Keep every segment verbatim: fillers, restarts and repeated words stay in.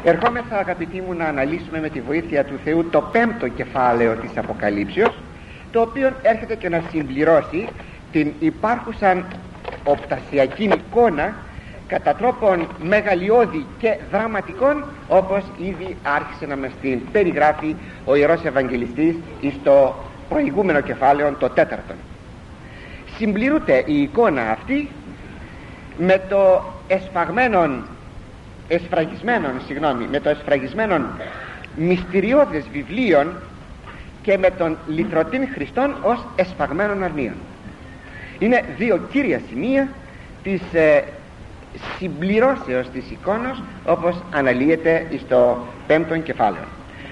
Ερχόμεθα, αγαπητοί μου, να αναλύσουμε με τη βοήθεια του Θεού το πέμπτο κεφάλαιο της Αποκαλύψεως, το οποίο έρχεται και να συμπληρώσει την υπάρχουσαν οπτασιακή εικόνα κατά τρόπον μεγαλειώδη και δραματικών, όπως ήδη άρχισε να μας την περιγράφει ο Ιερός Ευαγγελιστής στο προηγούμενο κεφάλαιο, το τέταρτο. Συμπληρούνται η εικόνα αυτή με το εσφαγμένον εσφραγισμένων, συγγνώμη, με το εσφραγισμένον μυστηριώδες βιβλίων και με τον λυτρωτήν Χριστόν ως εσφαγμένων αρνίων. Είναι δύο κύρια σημεία της ε, συμπληρώσεως της εικόνας, όπως αναλύεται στο πέμπτον κεφάλαιο.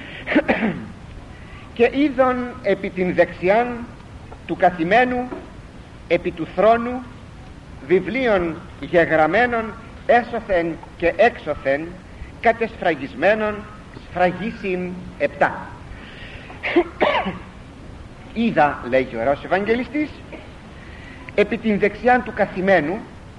Και είδον επί την δεξιάν του καθημένου επί του θρόνου βιβλίων γεγραμμένων έσωθεν και έξωθεν κατεσφραγισμένων σφραγίσιν επτά. Είδα, λέγει ο Ιερός Ευαγγελιστής, επί την δεξιάν του καθημένου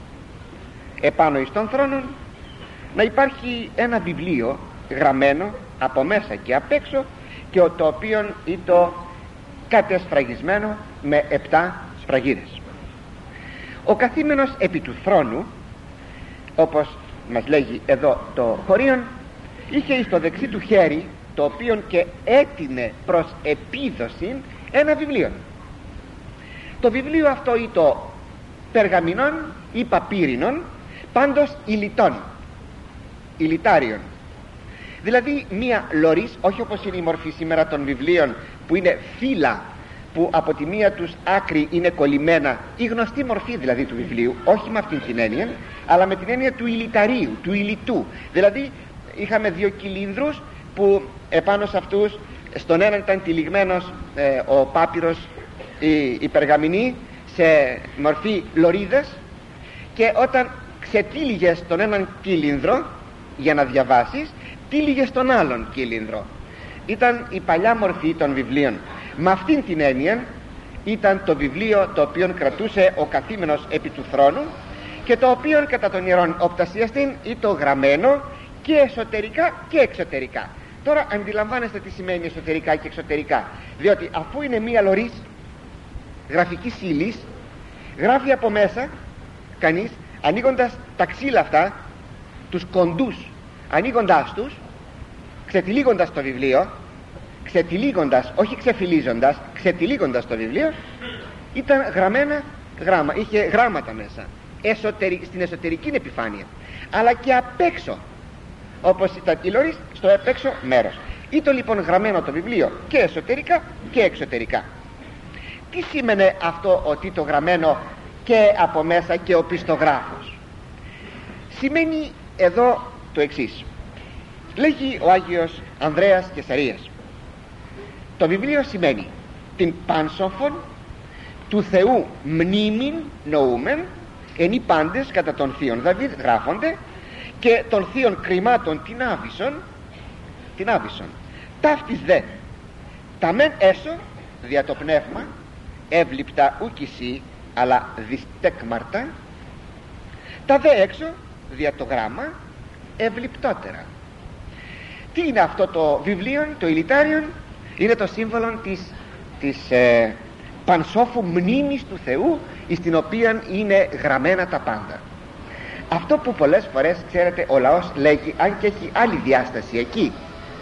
επάνω εις των θρόνων να υπάρχει ένα βιβλίο γραμμένο από μέσα και απ' έξω, και το οποίο ήταν κατεσφραγισμένο με επτά σφραγίδες. Ο καθήμενος επί του θρόνου, όπως μας λέγει εδώ το χωρίον, είχε στο δεξί του χέρι, το οποίο και έτεινε προς επίδοση, ένα βιβλίο. Το βιβλίο αυτό ήταν περγαμηνών ή παπύρινων, πάντως υλιτών, υλιτάριων. Δηλαδή μία λωρίς, όχι όπως είναι η μορφή σήμερα των βιβλίων που είναι φύλλα, που από τη μία τους άκρη είναι κολλημένα, η γνωστή μορφή δηλαδή του βιβλίου, όχι με αυτήν την έννοια, αλλά με την έννοια του υλιταρίου, του υλιτού. Δηλαδή είχαμε δύο κυλίνδρους που επάνω σε αυτούς, στον έναν ήταν τυλιγμένος ε, ο πάπυρος, η, η περγαμηνή σε μορφή λωρίδας, και όταν ξετύλιγες τον έναν κύλινδρο για να διαβάσεις, τύλιγες τον άλλον κύλινδρο. Ήταν η παλιά μορφή των βιβλίων. Με αυτήν την έννοια ήταν το βιβλίο το οποίο κρατούσε ο καθήμενος επί του θρόνου, και το οποίο κατά τον ιερόν οπτασιαστήν ήταν γραμμένο και εσωτερικά και εξωτερικά. Τώρα αντιλαμβάνεστε τι σημαίνει εσωτερικά και εξωτερικά, διότι αφού είναι μία λωρίς γραφικής ύλης, γράφει από μέσα κανείς, ανοίγοντας τα ξύλα αυτά, τους κοντούς, ανοίγοντάς τους, ξετυλίγοντας το βιβλίο, ξετυλίγοντας, όχι ξεφυλίζοντας, ξετυλίγοντας το βιβλίο, ήταν γραμμένα γράμμα, είχε γράμματα μέσα, εσωτερι, στην εσωτερική επιφάνεια, αλλά και απ' έξω, όπως ήταν η λωρίς, στο απ' έξω μέρος. Ήταν λοιπόν γραμμένο το βιβλίο και εσωτερικά και εξωτερικά. Τι σήμαινε αυτό ότι το γραμμένο και από μέσα και ο πιστογράφος? Σημαίνει εδώ το εξής. Λέγει ο Άγιος Ανδρέας Κεσαρίας, το βιβλίο σημαίνει την πάνσοφον του Θεού μνήμην νοούμεν, εν οι πάντες κατά των θείων Δαβίδ γράφονται, και των θείων κρυμάτων την άβυσον, την άβυσον. Ταύτης δε τα μεν έσω δια το πνεύμα εύληπτα ούκησι αλλά διστέκμαρτα, τα δε έξω δια το γράμμα ευληπτότερα. Τι είναι αυτό το βιβλίο, το υλιτάριον? Είναι το σύμβολο της, της ε, πανσόφου μνήμης του Θεού, στην οποία είναι γραμμένα τα πάντα. Αυτό που πολλές φορές, ξέρετε, ο λαός λέγει, αν και έχει άλλη διάσταση εκεί,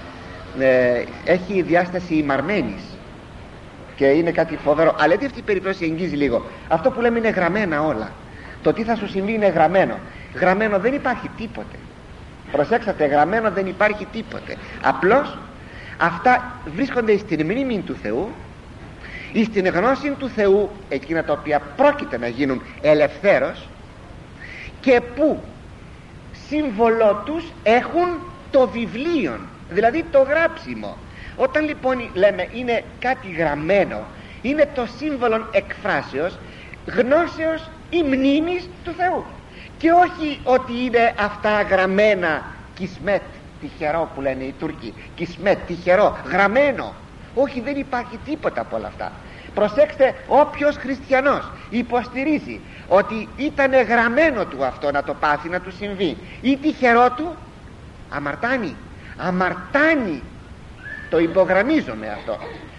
ε, έχει διάσταση ημαρμένης και είναι κάτι φοβερό, αλλά τι αυτή η περίπτωση εγγύζει λίγο. Αυτό που λέμε είναι γραμμένα όλα. Το τι θα σου συμβεί είναι γραμμένο. Γραμμένο δεν υπάρχει τίποτε. Προσέξατε, γραμμένο δεν υπάρχει τίποτε. Απλώς αυτά βρίσκονται στην μνήμη του Θεού, ή στην γνώση του Θεού, εκείνα τα οποία πρόκειται να γίνουν ελευθέρως, και που σύμβολό τους έχουν το βιβλίο, δηλαδή το γράψιμο. Όταν λοιπόν λέμε είναι κάτι γραμμένο, είναι το σύμβολο εκφράσεως, γνώσεως ή μνήμης του Θεού, και όχι ότι είναι αυτά γραμμένα κισμέτ, τυχερό που λένε οι Τούρκοι, κισμέτ, τυχερό, γραμμένο. Όχι, δεν υπάρχει τίποτα από όλα αυτά. Προσέξτε, όποιος χριστιανός υποστηρίζει ότι ήταν γραμμένο του αυτό να το πάθει, να του συμβεί, ή τυχερό του, αμαρτάνει, αμαρτάνει, το υπογραμμίζομαι αυτό.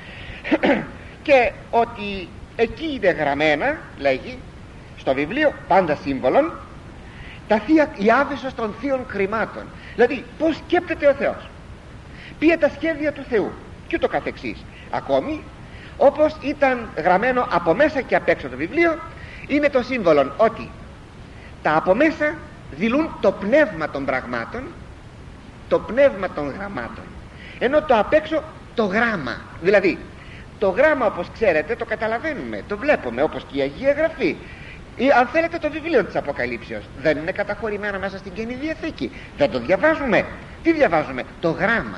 Και ότι εκεί είναι γραμμένα, λέγει στο βιβλίο, πάντα σύμβολον, τα θεία, η άβυσσος των θείων χρημάτων. Δηλαδή πως σκέπτεται ο Θεός, ποια τα σχέδια του Θεού και ούτω καθεξής. Ακόμη όπως ήταν γραμμένο από μέσα και απ' έξω το βιβλίο, είναι το σύμβολο ότι τα από μέσα δηλούν το πνεύμα των πραγμάτων, το πνεύμα των γραμμάτων, ενώ το απ' έξω το γράμμα. Δηλαδή το γράμμα, όπως ξέρετε, το καταλαβαίνουμε, το βλέπουμε, όπως και η Αγία Γραφή, ή αν θέλετε το βιβλίο της Αποκαλύψεως, δεν είναι καταχωρημένο μέσα στην Καινή Διαθήκη, δεν το διαβάζουμε. Τι διαβάζουμε? Το γράμμα.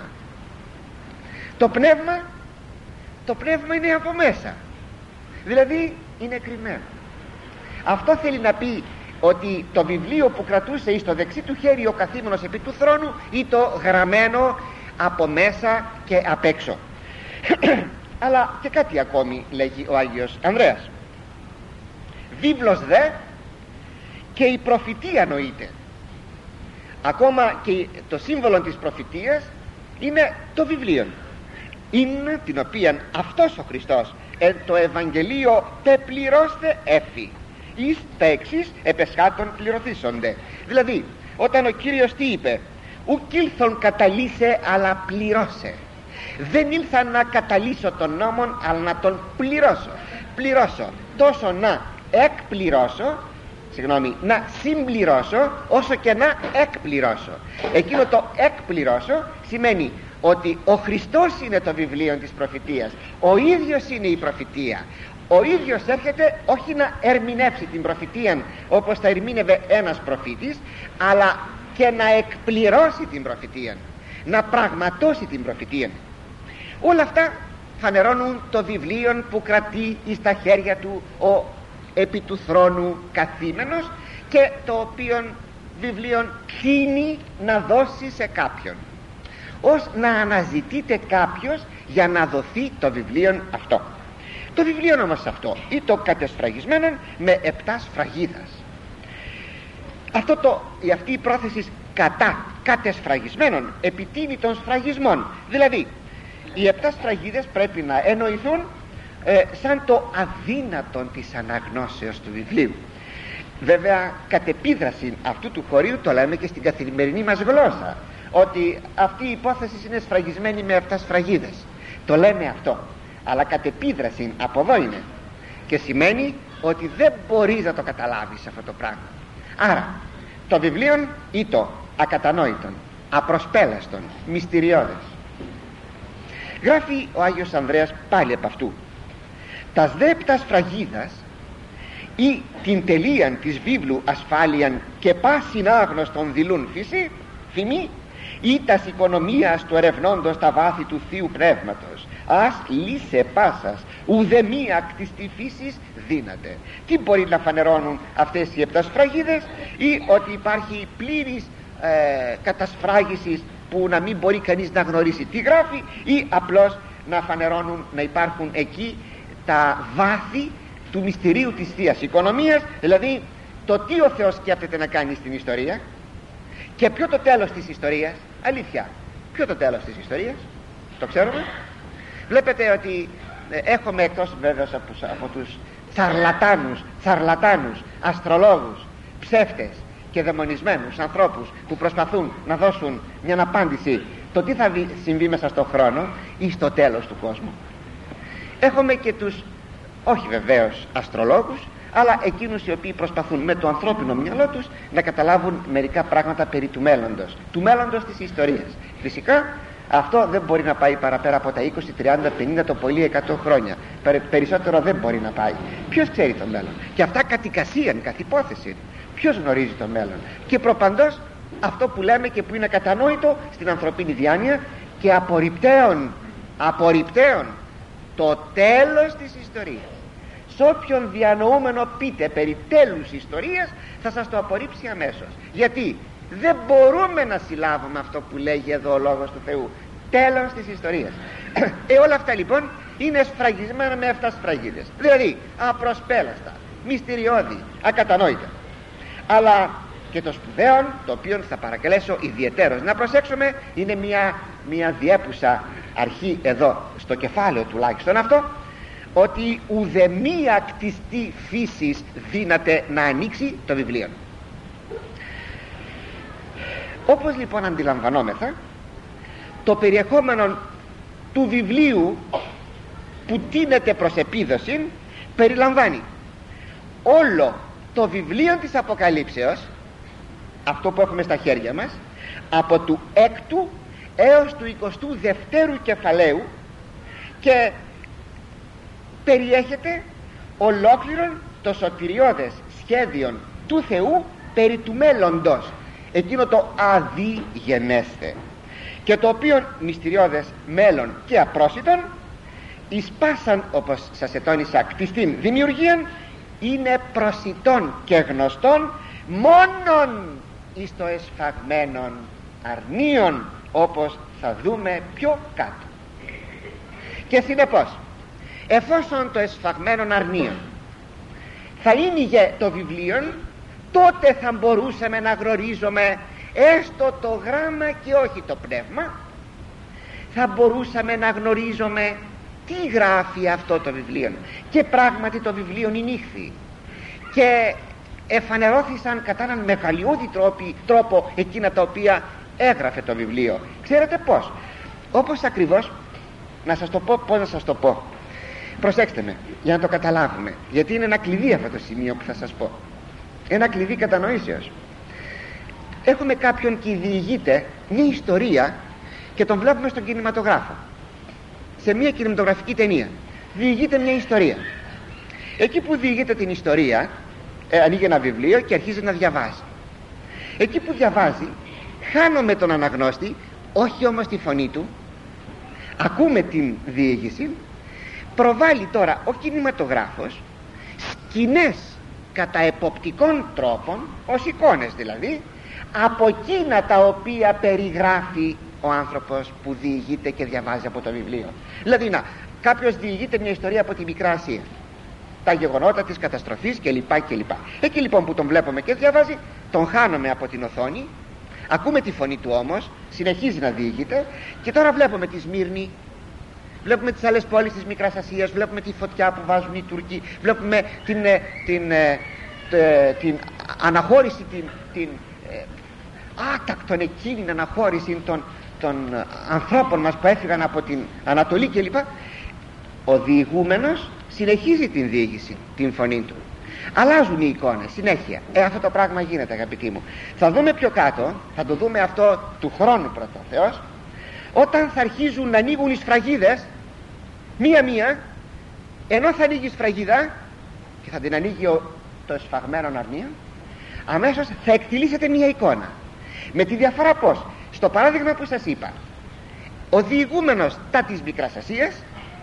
Το πνεύμα, το πνεύμα είναι από μέσα, δηλαδή είναι κρυμμένο. Αυτό θέλει να πει ότι το βιβλίο που κρατούσε εις το δεξί του χέρι ο καθήμενος επί του θρόνου ή το γραμμένο από μέσα και απ' έξω. Αλλά και κάτι ακόμη λέγει ο Άγιος Ανδρέας. Βίβλος δε και η προφητεία νοείται. Ακόμα και το σύμβολο της προφητείας είναι το βιβλίο, είναι την οποία αυτός ο Χριστός εν το Ευαγγελίο πεπληρώστε έφη, εις τα εξής επεσχάτων πληρωθήσονται. Δηλαδή όταν ο Κύριος τι είπε? Ουκ ήλθον καταλύσε αλλά πληρώσε. Δεν ήλθα να καταλύσω τον νόμον, αλλά να τον πληρώσω. Πληρώσω τόσο να εκπληρώσω, συγγνώμη, να συμπληρώσω, όσο και να εκπληρώσω. Εκείνο το εκπληρώσω σημαίνει ότι ο Χριστός είναι το βιβλίο της προφητείας, ο ίδιος είναι η προφητεία. Ο ίδιος έρχεται όχι να ερμηνεύσει την προφητεία όπως θα ερμήνευε ένας προφήτης, αλλά και να εκπληρώσει την προφητεία, να πραγματώσει την προφητεία. Όλα αυτά φανερώνουν το βιβλίο που κρατεί εις τα χέρια του ο επί του θρόνου καθήμενος, και το οποίο βιβλίο κλείνει να δώσει σε κάποιον, ως να αναζητείται κάποιος για να δοθεί το βιβλίο αυτό. Το βιβλίο όμως αυτό ή το κατεσφραγισμένο με επτά σφραγίδας. Αυτό το, αυτή η πρόθεση κατά κατεσφραγισμένων επιτείνει των σφραγισμών. Δηλαδή οι επτά σφραγίδες πρέπει να εννοηθούν ε, σαν το αδύνατον της αναγνώσεως του βιβλίου. Βέβαια κατ' επίδραση αυτού του χωρίου το λέμε και στην καθημερινή μας γλώσσα, ότι αυτή η υπόθεση είναι σφραγισμένη με επτά σφραγίδες. Το λέμε αυτό, αλλά κατ' επίδραση από εδώ είναι, και σημαίνει ότι δεν μπορείς να το καταλάβεις αυτό το πράγμα. Άρα το βιβλίο ή το ακατανόητον, απροσπέλαστον, μυστηριώδες. Γράφει ο Άγιος Ανδρέας πάλι από αυτού: τας δε επτά σφραγίδας ή την τελείαν της βίβλου ασφάλιαν και πάσιν άγνωστον δηλούν φύση, φημή, ή τας οικονομίας του ερευνώντος τα βάθη του Θείου Πνεύματος, ας λύσε πάσας ουδεμία ακτης τη φύσης δύναται. Τι μπορεί να φανερώνουν αυτές οι επτά σφραγίδες? Ή ότι υπάρχει πλήρης ε, κατασφράγησης που να μην μπορεί κανείς να γνωρίσει τι γράφει, ή απλώς να φανερώνουν να υπάρχουν εκεί τα βάθη του μυστηρίου της Θείας Οικονομίας, δηλαδή το τι ο Θεός σκέφτεται να κάνει στην ιστορία. Και ποιο το τέλος της ιστορίας? Αλήθεια, ποιο το τέλος της ιστορίας? Το ξέρουμε. Βλέπετε ότι ε, έχουμε, εκτός βέβαια από, από τους τσαρλατάνους, τσαρλατάνους, αστρολόγους, ψεύτες και δαιμονισμένους ανθρώπους που προσπαθούν να δώσουν μια απάντηση το τι θα συμβεί μέσα στον χρόνο ή στο τέλος του κόσμου. Έχουμε και τους, όχι βεβαίως αστρολόγους, αλλά εκείνους οι οποίοι προσπαθούν με το ανθρώπινο μυαλό τους να καταλάβουν μερικά πράγματα περί του μέλλοντος, του μέλλοντος της ιστορίας. Φυσικά αυτό δεν μπορεί να πάει παραπέρα από τα είκοσι, τριάντα, πενήντα, το πολύ εκατό χρόνια. Περισσότερο δεν μπορεί να πάει. Ποιος ξέρει το μέλλον? Και αυτά κατ' εικασίαν, καθ' υπόθεση. Ποιος γνωρίζει το μέλλον? Και προπαντός αυτό που λέμε και που είναι κατανόητο στην ανθρωπίνη διάνοια και απορριπταίων, απορριπταίων το τέλος της ιστορίας. Σ' όποιον διανοούμενο πείτε περί τέλους ιστορίας θα σας το απορρίψει αμέσως. Γιατί δεν μπορούμε να συλλάβουμε αυτό που λέγει εδώ ο Λόγος του Θεού, τέλος της ιστορίας. Ε, όλα αυτά λοιπόν είναι σφραγισμένα με επτά σφραγίδες, δηλαδή απροσπέλαστα, μυστηριώδη, ακατανόητα. Αλλά και το σπουδαίον, το οποίο θα παρακαλέσω ιδιαιτέρως να προσέξουμε, είναι μια, μια διέπουσα αρχή εδώ στο κεφάλαιο τουλάχιστον αυτό, ότι ουδεμία κτιστή φύσης δύναται να ανοίξει το βιβλίο. Όπως λοιπόν αντιλαμβανόμεθα, το περιεχόμενο του βιβλίου που τίνεται προς επίδοση περιλαμβάνει όλο το βιβλίο της Αποκαλύψεως, αυτό που έχουμε στα χέρια μας, από του έκτου έως του εικοστού δευτέρου κεφαλαίου, και περιέχεται ολόκληρον το σωτηριώδες σχέδιο του Θεού περί του μέλλοντος, εκείνο το αδιγενέστε, και το οποίο μυστηριώδες μέλλον και απρόσιτον εις πάσαν, όπως σας ετώνησα, κτιστήν δημιουργίαν, είναι προσιτών και γνωστών μόνον εις το εσφαγμένον αρνίον, όπως θα δούμε πιο κάτω. Και συνεπώς, εφόσον το εσφαγμένον αρνίον θα είναι το βιβλίο, τότε θα μπορούσαμε να γνωρίζουμε έστω το γράμμα και όχι το πνεύμα, θα μπορούσαμε να γνωρίζουμε τι γράφει αυτό το βιβλίο. Και πράγματι το βιβλίο νύχθη και εφανερώθησαν κατά έναν μεγαλειώδη τρόπο εκείνα τα οποία έγραφε το βιβλίο. Ξέρετε πως? Όπως ακριβώς, να σας το πω, πώς να σας το πω, προσέξτε με για να το καταλάβουμε, γιατί είναι ένα κλειδί αυτό το σημείο που θα σας πω, ένα κλειδί κατανοήσεως. Έχουμε κάποιον και διηγείται μια ιστορία και τον βλέπουμε στον κινηματογράφο, σε μια κινηματογραφική ταινία διηγείται μια ιστορία. Εκεί που διηγείται την ιστορία, ε, ανοίγει ένα βιβλίο και αρχίζει να διαβάζει. Εκεί που διαβάζει χάνουμε τον αναγνώστη, όχι όμως τη φωνή του, ακούμε την διήγηση. Προβάλλει τώρα ο κινηματογράφος σκηνές κατά εποπτικών τρόπων, ως εικόνες δηλαδή, από εκείνα τα οποία περιγράφει ο άνθρωπος που διηγείται και διαβάζει από το βιβλίο. Δηλαδή, να, κάποιος διηγείται μια ιστορία από τη Μικρά Ασία, τα γεγονότα της καταστροφής κλπ. κλπ. Εκεί λοιπόν που τον βλέπουμε και διαβάζει, τον χάνουμε από την οθόνη, ακούμε τη φωνή του όμως, συνεχίζει να διηγείται, και τώρα βλέπουμε τη Σμύρνη, βλέπουμε τις άλλες πόλεις της Μικράς Ασίας, βλέπουμε τη φωτιά που βάζουν οι Τούρκοι, βλέπουμε την, την, την, την αναχώρηση, την, την άτακτον εκείνη αναχώρηση των, των ανθρώπων μας που έφυγαν από την Ανατολή κλπ. Ο διηγούμενος συνεχίζει την διήγηση, την φωνή του. Αλλάζουν οι εικόνες συνέχεια. Ε, αυτό το πράγμα γίνεται, αγαπητοί μου. Θα δούμε πιο κάτω, θα το δούμε αυτό του χρόνου πρώτα ο Θεός, όταν θα αρχίζουν να ανοίγουν οι σφραγίδες μία-μία, ενώ θα ανοίγει η σφραγίδα και θα την ανοίγει ο, το εσφαγμένο αρνείο, αμέσως θα εκτιλήσεται μία εικόνα, με τη διαφορά πως στο παράδειγμα που σας είπα, ο διηγούμενος τα της Μικράς Ασίας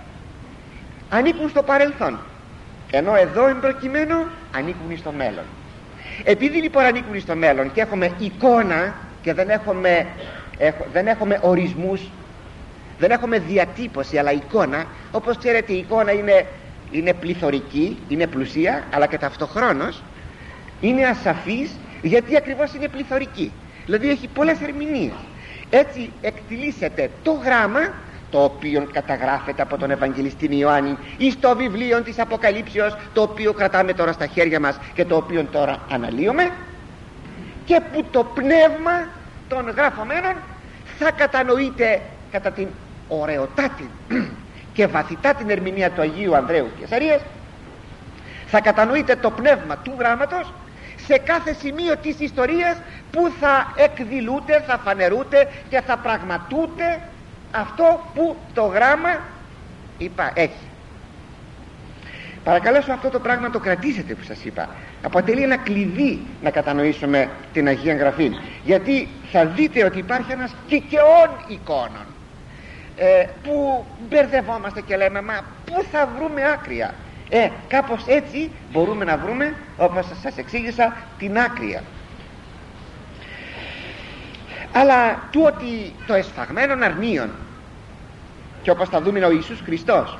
ανήκουν στο παρελθόν, ενώ εδώ εμπροκειμένο ανήκουν στο μέλλον. Επειδή λοιπόν ανήκουν στο μέλλον και έχουμε εικόνα και δεν έχουμε, έχ, δεν έχουμε ορισμούς, δεν έχουμε διατύπωση αλλά εικόνα, όπως ξέρετε η εικόνα είναι, είναι πληθωρική, είναι πλουσία, αλλά και ταυτοχρόνως είναι ασαφής, γιατί ακριβώς είναι πληθωρική, δηλαδή έχει πολλές ερμηνείες. Έτσι εκτιλήσεται το γράμμα, το οποίο καταγράφεται από τον Ευαγγελιστή Ιωάννη εις το βιβλίο της Αποκαλύψεως, το οποίο κρατάμε τώρα στα χέρια μας και το οποίο τώρα αναλύουμε, και που το πνεύμα των γραφωμένων θα κατανοείται κατά την ωραιοτάτη και βαθυτά την ερμηνεία του Αγίου Ανδρέου Κεσαρίας, θα κατανοείται το πνεύμα του γράμματος σε κάθε σημείο της ιστορίας που θα εκδηλούται, θα φανερούται και θα πραγματούται αυτό που το γράμμα είπα έχει. Παρακαλέσω αυτό το πράγμα το κρατήσετε που σας είπα. Αποτελεί ένα κλειδί να κατανοήσουμε την Αγία Γραφή, γιατί θα δείτε ότι υπάρχει ένας κικαιών εικόνων ε, που μπερδευόμαστε και λέμε, μα πού θα βρούμε άκρια? Ε, κάπως έτσι μπορούμε να βρούμε, όπως σας εξήγησα, την άκρια. Αλλά του ότι το εσφαγμένον αρνίον, και όπως θα δούμε ο Ιησούς Χριστός,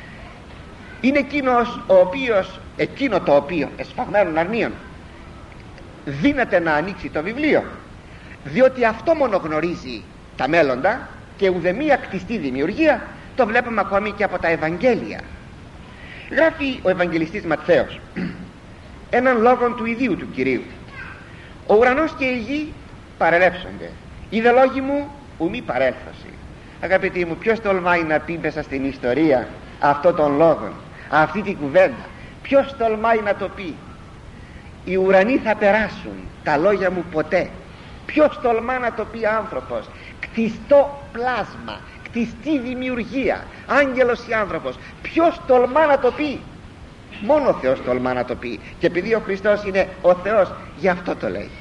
είναι εκείνος ο οποίος, εκείνο το οποίο εσφαγμένον αρνίον δύναται να ανοίξει το βιβλίο, διότι αυτό μόνο γνωρίζει τα μέλλοντα και ουδεμία κτιστή δημιουργία. Το βλέπουμε ακόμη και από τα Ευαγγέλια. Γράφει ο Ευαγγελιστής Ματθαίος έναν λόγο του ιδίου του Κυρίου: ο ουρανός και η γη παρελεύσονται, οι δε λόγοι μου ου μη παρέλθωση. Αγαπητοί μου, ποιος τολμάει να πει μέσα στην ιστορία αυτό τον λόγο, αυτή την κουβέντα? Ποιος τολμάει να το πει? Οι ουρανοί θα περάσουν, τα λόγια μου ποτέ. Ποιος τολμά να το πει άνθρωπος? Κτιστό πλάσμα, κτιστή δημιουργία, άγγελος ή άνθρωπος. Ποιος τολμά να το πει? Μόνο ο Θεός τολμά να το πει. Και επειδή ο Χριστός είναι ο Θεός, γι' αυτό το λέει.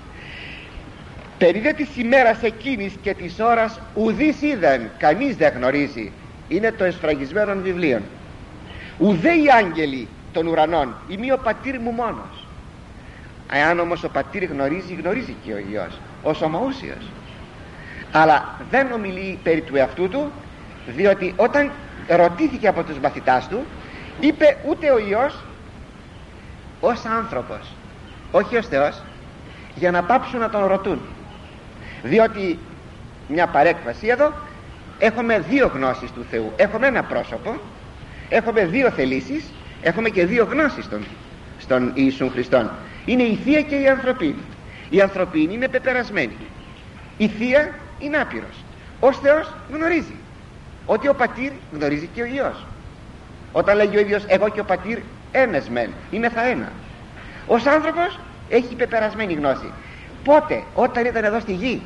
Περί δε της ημέρας εκείνης και της ώρας ουδείς είδαν, κανείς δεν γνωρίζει. Είναι το εσφραγισμένο βιβλίο. Ουδέ οι άγγελοι των ουρανών, ημί ο πατήρ μου μόνος. Εάν όμως ο πατήρ γνωρίζει, γνωρίζει και ο Υιός ως ομοούσιος. Αλλά δεν ομιλεί περί του εαυτού του, διότι όταν ρωτήθηκε από τους μαθητάς του, είπε ούτε ο Υιός ως άνθρωπος, όχι ως Θεός, για να πάψουν να τον ρωτούν. Διότι, μια παρέκβαση εδώ, έχουμε δύο γνώσεις του Θεού. Έχουμε ένα πρόσωπο, έχουμε δύο θελήσεις, έχουμε και δύο γνώσεις στον, στον Ιησού Χριστόν. Είναι η Θεία και η Ανθρωπίνη. Η Ανθρωπίνη είναι πεπερασμένη, η Θεία είναι άπειρος. Ως Θεός γνωρίζει ότι ο πατήρ γνωρίζει και ο Υιός. Όταν λέγει ο ίδιος εγώ και ο πατήρ ένας μεν, είμαι θα ένα. Ως άνθρωπος έχει πεπερασμένη γνώση. Πότε? Όταν ήταν εδώ στη γη.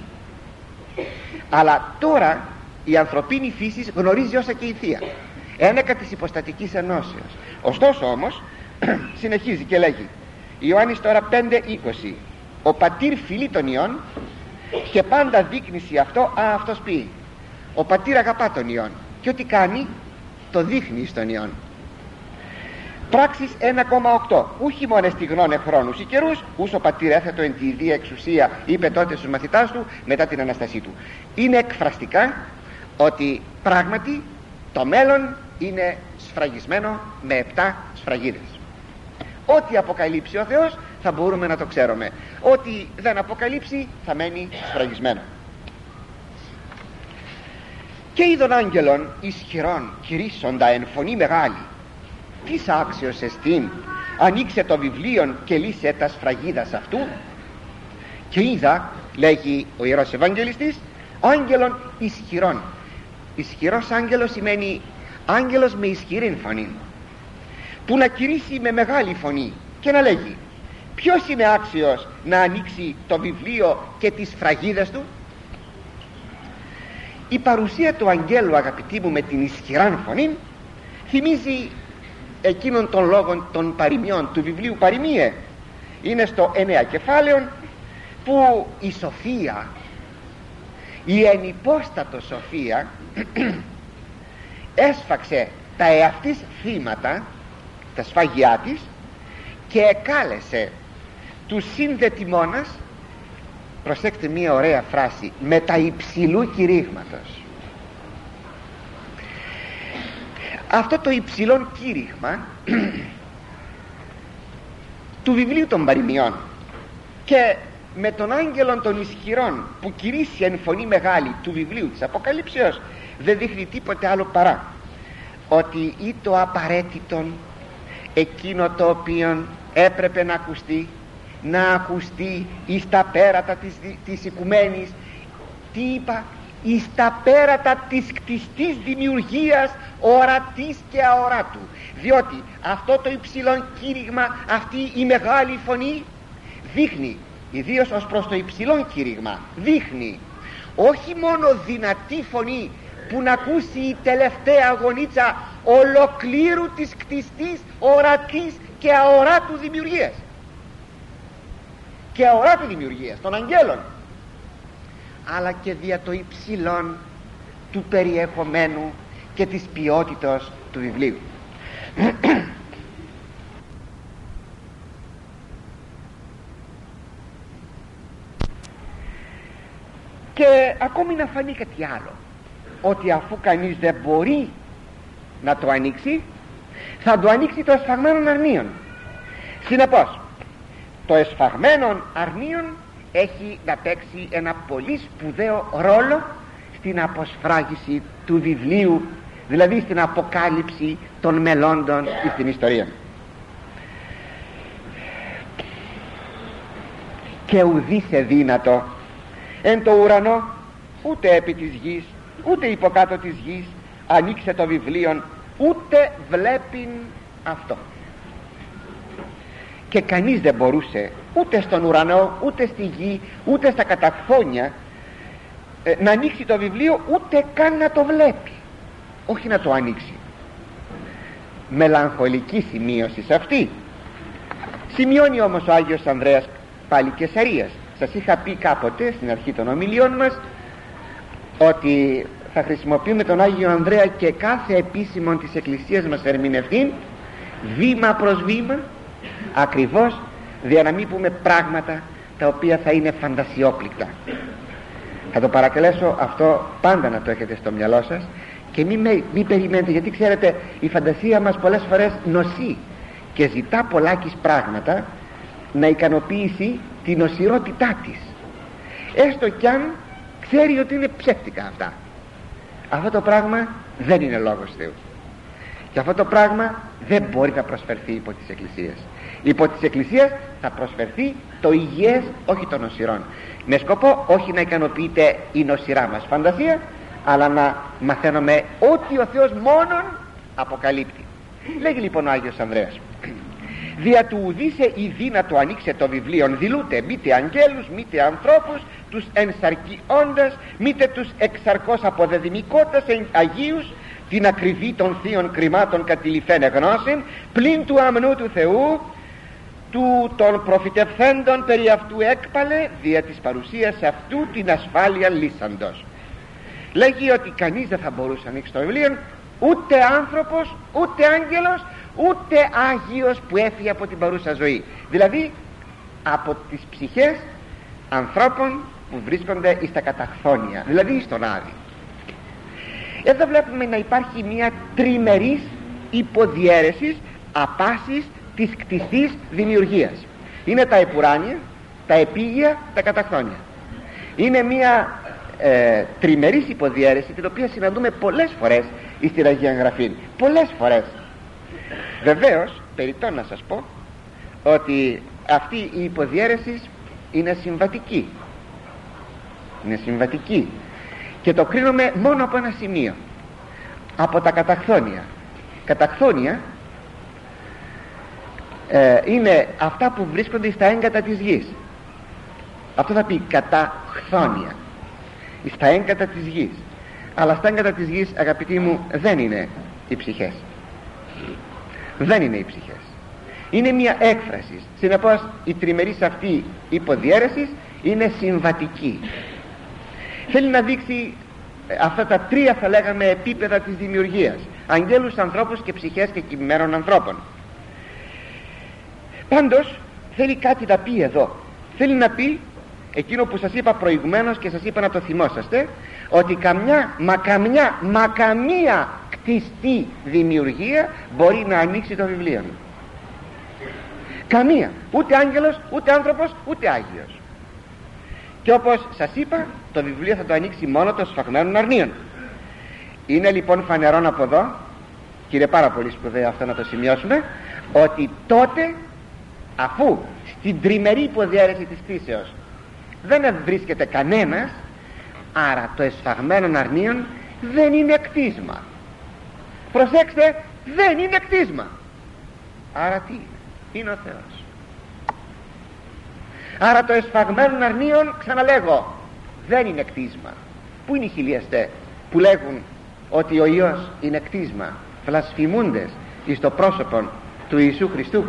Αλλά τώρα η ανθρωπίνη φύση γνωρίζει όσα και η Θεία, ένεκα της υποστατικής ενώσεως. Ωστόσο όμως συνεχίζει και λέγει Ιωάννης τώρα πέντε είκοσι: ο πατήρ φιλεί τον Υιόν και πάντα δείκνυση αυτό. Α, αυτός πει. Ο πατήρ αγαπά τον Υιόν και ό,τι κάνει το δείχνει στον Υιόν. Πράξεις ένα κόμμα οκτώ. Ούχι μόνε στιγνών εχρόνους ή καιρούς, ούς ο πατήρ έθετο εν τη ιδία εξουσία, είπε τότε στους μαθητάς του μετά την Αναστασή του. Είναι εκφραστικά ότι πράγματι το μέλλον είναι σφραγισμένο με επτά σφραγίδες. Ό,τι αποκαλύψει ο Θεός θα μπορούμε να το ξέρουμε. Ό,τι δεν αποκαλύψει θα μένει σφραγισμένο. Και είδων άγγελων ισχυρών κηρύσσοντα εν φωνή μεγάλη: τις άξιος εστίν, ανοίξε το βιβλίον και λύσε τα σφραγίδας αυτού. Και είδα, λέγει ο Ιερός Ευαγγελιστής, άγγελων ισχυρών. Ισχυρός άγγελος σημαίνει άγγελος με ισχυρή φωνή, που να κηρύσει με μεγάλη φωνή και να λέγει: ποιος είναι άξιος να ανοίξει το βιβλίο και τις σφραγίδες του? Η παρουσία του αγγέλου, αγαπητοί μου, με την ισχυράν φωνή θυμίζει εκείνων των λόγων των παροιμιών του βιβλίου Παροιμίε. Είναι στο εννέα κεφάλαιο που η Σοφία, η ενυπόστατο Σοφία έσφαξε τα εαυτής θύματα, τα σφαγιά της, και εκάλεσε τους συνδετημόνας, προσέξτε μία ωραία φράση, με τα υψηλού κηρύγματος. Αυτό το υψηλόν κήρυγμα του βιβλίου των Παροιμιών και με τον άγγελον των ισχυρών που κηρύσσει εν φωνή μεγάλη του βιβλίου της Αποκαλύψεως δεν δείχνει τίποτε άλλο παρά ότι ή το απαραίτητον, εκείνο το οποίο έπρεπε να ακουστεί, να ακουστεί εις τα πέρατα της, της οικουμένης. Τι είπα? Εις τα πέρατα της κτιστής δημιουργίας, ορατής και αοράτου. Διότι αυτό το υψηλόν κήρυγμα, αυτή η μεγάλη φωνή δείχνει, ιδίως ως προς το υψηλόν κήρυγμα, δείχνει όχι μόνο δυνατή φωνή που να ακούσει η τελευταία αγωνίτσα ολοκλήρου της κτιστής, ορατής και αοράτου δημιουργίας, και αοράτου δημιουργίας των αγγέλων, αλλά και δια το υψηλόν του περιεχομένου και της ποιότητας του βιβλίου. Και ακόμη να φανεί κάτι άλλο, ότι αφού κανείς δεν μπορεί να το ανοίξει, θα το ανοίξει το ασφαγμένων αρνίων. Συνεπώς, το εσφαγμένον αρνίον έχει να παίξει ένα πολύ σπουδαίο ρόλο στην αποσφράγιση του βιβλίου, δηλαδή στην αποκάλυψη των μελλόντων στην ιστορία. Και ουδή σε δύνατο εν το ουρανό ούτε επί της γης ούτε υποκάτω της γης ανοίξε το βιβλίο ούτε βλέπειν αυτό. Και κανείς δεν μπορούσε ούτε στον ουρανό ούτε στη γη ούτε στα καταφόνια ε, να ανοίξει το βιβλίο, ούτε καν να το βλέπει, όχι να το ανοίξει. Μελαγχολική σημείωση σε αυτή. Σημειώνει όμως ο Άγιος Ανδρέας πάλι Κεσαρίας. Σας είχα πει κάποτε στην αρχή των ομιλιών μας ότι θα χρησιμοποιούμε τον Άγιο Ανδρέα και κάθε επίσημον της Εκκλησίας μας ερμηνευτήν βήμα προς βήμα, ακριβώς για να μην πούμε πράγματα τα οποία θα είναι φαντασιόπληκτα. Θα το παρακαλέσω αυτό πάντα να το έχετε στο μυαλό σας και μην, με, μην περιμένετε, γιατί ξέρετε η φαντασία μας πολλές φορές νοσεί και ζητά πολλάκις πράγματα να ικανοποιήσει την οσιρότητά της, έστω κι αν ξέρει ότι είναι ψεύτικα αυτά. Αυτό το πράγμα δεν είναι λόγος Θεού και αυτό το πράγμα δεν μπορεί να προσφερθεί υπό της Εκκλησίας. Υπό της Εκκλησίας θα προσφερθεί το υγιές, όχι των οσιρών, με σκοπό όχι να ικανοποιείται η νοσηρά μας φαντασία, αλλά να μαθαίνουμε ότι ο Θεός μόνον αποκαλύπτει. Λέγει λοιπόν ο Άγιος Ανδρέας: δια του ουδήσε η δύνατο ανοίξε το βιβλίον δηλούτε μήτε αγγέλους μήτε ανθρώπους τους ενσαρκιώντας μήτε τους εξαρκώς αποδεδημικότας εν Αγίους την ακριβή των θείων κρυμάτων κατηλυφένε γνώσιν πλην του αμνού του Θεού του των προφητευθέντων περί αυτού έκπαλε δια της παρουσίας αυτού την ασφάλεια λύσαντος. Λέγει ότι κανείς δεν θα μπορούσε να ανοίξει το βιβλίο, ούτε άνθρωπος ούτε άγγελος ούτε Άγιος που έφυγε από την παρούσα ζωή, δηλαδή από τις ψυχές ανθρώπων που βρίσκονται στα καταχθόνια, δηλαδή στον Άδη. Εδώ βλέπουμε να υπάρχει μια τριμερής υποδιέρεση απάσης της κτιστής δημιουργίας. Είναι τα επουράνια, τα επίγεια, τα καταχθόνια. Είναι μια ε, τριμερής υποδιέρεση την οποία συναντούμε πολλές φορές στην Αγία Γραφή, πολλές φορές. Βεβαίως περιττό να σας πω ότι αυτή η υποδιέρεση είναι συμβατική, είναι συμβατική και το κρίνουμε μόνο από ένα σημείο, από τα καταχθόνια. Καταχθόνια ε, είναι αυτά που βρίσκονται στα έγκατα της γης. Αυτό θα πει καταχθόνια, στα έγκατα της γης. Αλλά στα έγκατα της γης, αγαπητοί μου, δεν είναι οι ψυχές, δεν είναι οι ψυχές, είναι μια έκφραση. Συνεπώς η τριμερής αυτή υποδιέρεση είναι συμβατική. Θέλει να δείξει αυτά τα τρία, θα λέγαμε, επίπεδα της δημιουργίας: αγγέλους, ανθρώπους και ψυχές και κοιμημένων ανθρώπων. Πάντως θέλει κάτι να πει εδώ. Θέλει να πει εκείνο που σας είπα προηγουμένως και σας είπα να το θυμόσαστε, ότι καμιά, μα καμιά, μα καμία κτιστή δημιουργία μπορεί να ανοίξει το βιβλίο. Καμία, ούτε άγγελος, ούτε άνθρωπος, ούτε Άγιος. Και όπως σας είπα, το βιβλίο θα το ανοίξει μόνο το σφαγμένων αρνίων. Είναι λοιπόν φανερόν από εδώ, και είναι πάρα πολύ σπουδαίο αυτό να το σημειώσουμε, ότι τότε, αφού στην τριμερή υποδιέρεση της κτήσεως δεν βρίσκεται κανένας, άρα το εσφαγμένων αρνίων δεν είναι κτίσμα. Προσέξτε, δεν είναι κτίσμα. Άρα τι είναι? Είναι ο Θεός. Άρα το εσφαγμένων αρνίων, ξαναλέγω, δεν είναι κτίσμα. Πού είναι οι χιλιαστές που λέγουν ότι ο Υιός είναι κτίσμα? Βλασφημούντες εις το πρόσωπο του Ιησού Χριστού.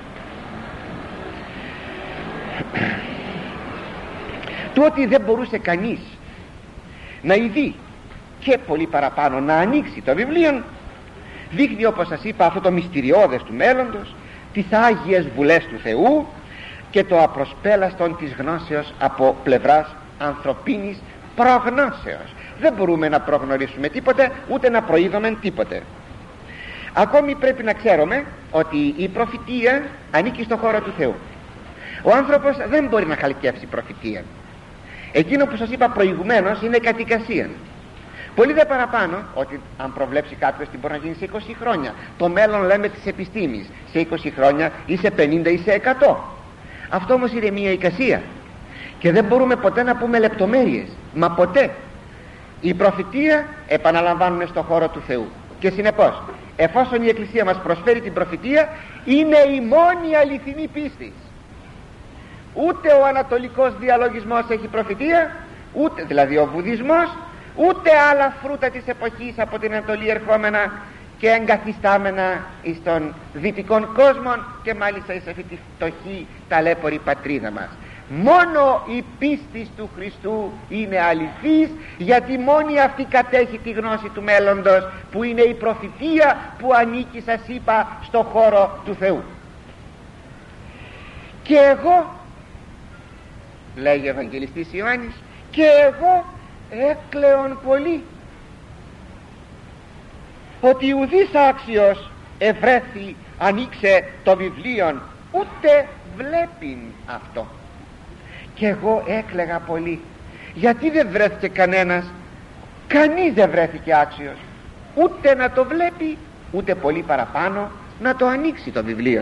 Του ότι δεν μπορούσε κανείς να ειδεί και πολύ παραπάνω να ανοίξει το βιβλίο, δείχνει, όπως σας είπα, αυτό το μυστηριώδες του μέλλοντος, τις Άγιες Βουλές του Θεού και το απροσπέλαστον της γνώσεως από πλευράς ανθρωπίνης προγνώσεως. Δεν μπορούμε να προγνωρίσουμε τίποτε, ούτε να προείδουμε τίποτε. Ακόμη πρέπει να ξέρουμε ότι η προφητεία ανήκει στο χώρο του Θεού. Ο άνθρωπος δεν μπορεί να χαλκεύσει προφητεία. Εκείνο που σας είπα προηγουμένως είναι κατοικασία. Πολύ δε παραπάνω, ότι αν προβλέψει κάποιος τι μπορεί να γίνει σε είκοσι χρόνια. Το μέλλον, λέμε, της επιστήμης, σε είκοσι χρόνια ή σε πενήντα ή σε εκατό. Αυτό όμως είναι μια εικασία και δεν μπορούμε ποτέ να πούμε λεπτομέρειες. Μα ποτέ. Η προφητεία, επαναλαμβάνουμε, στον χώρο του Θεού. Και συνεπώς, εφόσον η Εκκλησία μας προσφέρει την προφητεία, είναι η μόνη αληθινή πίστη. Ούτε ο ανατολικός διαλογισμός έχει προφητεία, ούτε δηλαδή ο βουδισμός, ούτε άλλα φρούτα της εποχής από την Ανατολή ερχόμενα και εγκαθιστάμενα εις των δυτικών κόσμων και μάλιστα εις αυτή τη φτωχή ταλέπορη πατρίδα μας. Μόνο η πίστη του Χριστού είναι αληθής, γιατί μόνη αυτή κατέχει τη γνώση του μέλλοντος, που είναι η προφητεία που ανήκει, σας είπα, στο χώρο του Θεού. Και εγώ, λέγει ο Ευαγγελιστής Ιωάννης, και εγώ έκλεον πολύ ότι ουδής άξιος ευρέθη ανοίξε το βιβλίον, ούτε βλέπειν αυτό. Και εγώ έκλαιγα πολύ, γιατί δεν βρέθηκε κανένας, κανείς δεν βρέθηκε άξιος, ούτε να το βλέπει, ούτε πολύ παραπάνω να το ανοίξει το βιβλίο.